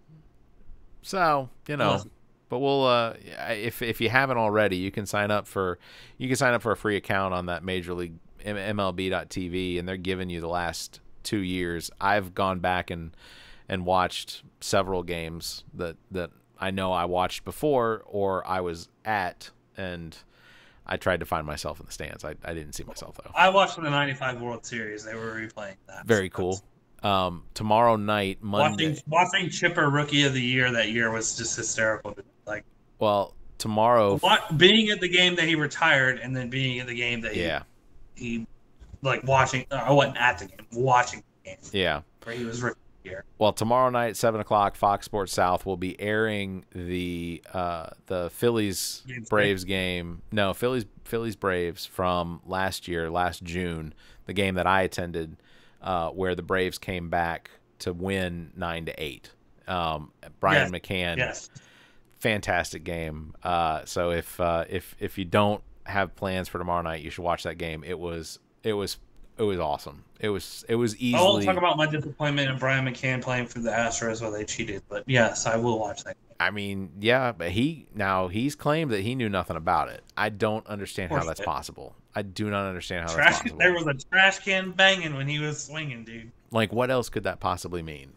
So you know, Listen. but we'll uh, if if you haven't already, you can sign up for you can sign up for a free account on that Major League M L B dot T V, and they're giving you the last two years. I've gone back and and watched several games that that I know I watched before or I was at, and I tried to find myself in the stands. I, I didn't see myself though. I watched the ninety-five World Series. They were replaying that. Very So cool. that's- Um, tomorrow night, Monday. Watching watching Chipper Rookie of the Year that year was just hysterical. Like Well, tomorrow. what, being at the game that he retired and then being at the game that he, Yeah, he like watching. I wasn't at the game, watching the game yeah. where he was rookie of the year. Well, tomorrow night, seven o'clock, Fox Sports South will be airing the uh, the Phillies Games Braves game. No, Phillies Phillies Braves from last year, last June, the game that I attended, uh, where the Braves came back to win nine to eight. Um, Brian Yes. McCann, Yes. fantastic game. Uh, so if uh, if if you don't have plans for tomorrow night, you should watch that game. It was it was it was awesome. It was it was I won't easily. talk about my disappointment in Brian McCann playing for the Astros while they cheated, but yes, I will watch that. I mean, yeah, but he now he's claimed that he knew nothing about it. I don't understand how course that's he did. possible. I do not understand how Trash, that's possible. there was a trash can banging when he was swinging, dude. Like, what else could that possibly mean?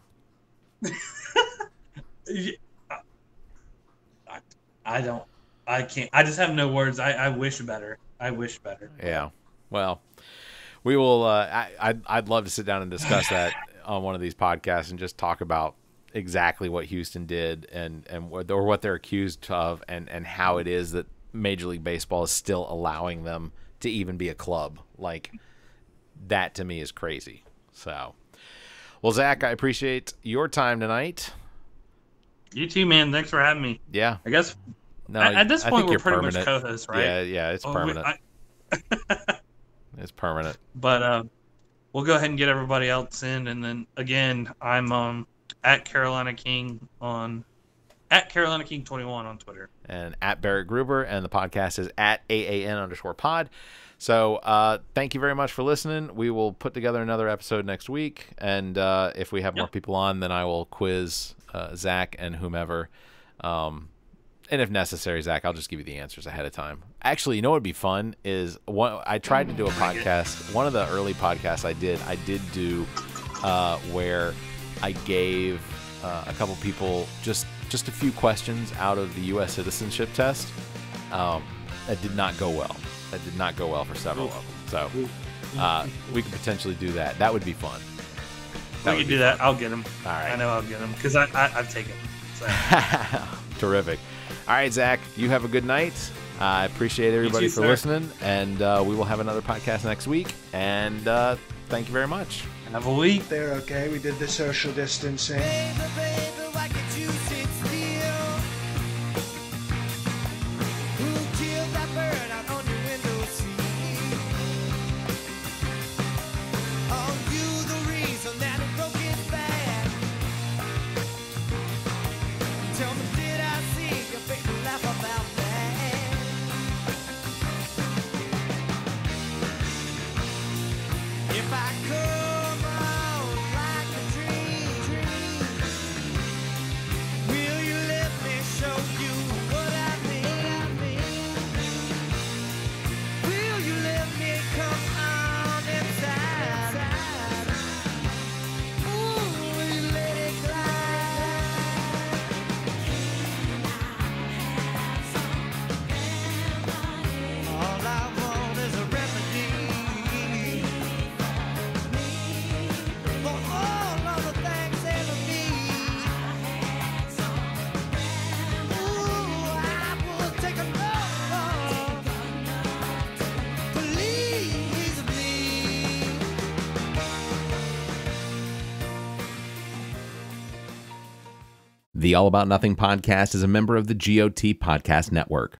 Yeah, I, I don't. I can't. I just have no words. I, I wish better. I wish better. Yeah. Well, we will. Uh, I I'd, I'd love to sit down and discuss that on one of these podcasts and just talk about exactly what Houston did and and what or what they're accused of and and how it is that Major League Baseball is still allowing them to even be a club. Like, that to me is crazy. So, well, Zach, I appreciate your time tonight. You too, man. Thanks for having me. Yeah. I guess No, at, at this I point think we're you're pretty permanent. much co-hosts, right? Yeah, yeah, it's Oh, we- permanent. I- It's permanent. but uh, we'll go ahead and get everybody else in, and then again, I'm um At Carolina King on at Carolina King twenty-one on Twitter. And at Barrett Gruber, and the podcast is at A A N underscore pod. So uh, thank you very much for listening. We will put together another episode next week, and uh, if we have yep. more people on, then I will quiz uh, Zach and whomever. Um, and if necessary, Zach, I'll just give you the answers ahead of time. Actually, you know what would be fun is one, I tried to do a podcast. One of the early podcasts I did, I did do uh, where I gave uh, a couple people just just a few questions out of the U S citizenship test. Um, that did not go well. That did not go well for several of them. So uh, we could potentially do that. That would be fun. That we could do that. Fun. I'll get them. All right. I know I'll get them because I, I, I've taken them. So. Terrific. All right, Zach, you have a good night. I uh, appreciate everybody too, for sir. listening, and uh, we will have another podcast next week. And uh, thank you very much. Have a week. There, okay? We did the social distancing. Baby, baby, why can't you sit still? Who killed that bird out on your window seat? Are you the reason that it broke its back? Tell me, did I see your baby laugh about that? If I come out like a dream, will you let me show you what I mean? Will you let me come on inside? Ooh, will you let it glide? All I want is a remedy for all of the things they ever be. Ooh, I will take a look. Please me. The All About Nothing podcast is a member of the G O T Podcast Network.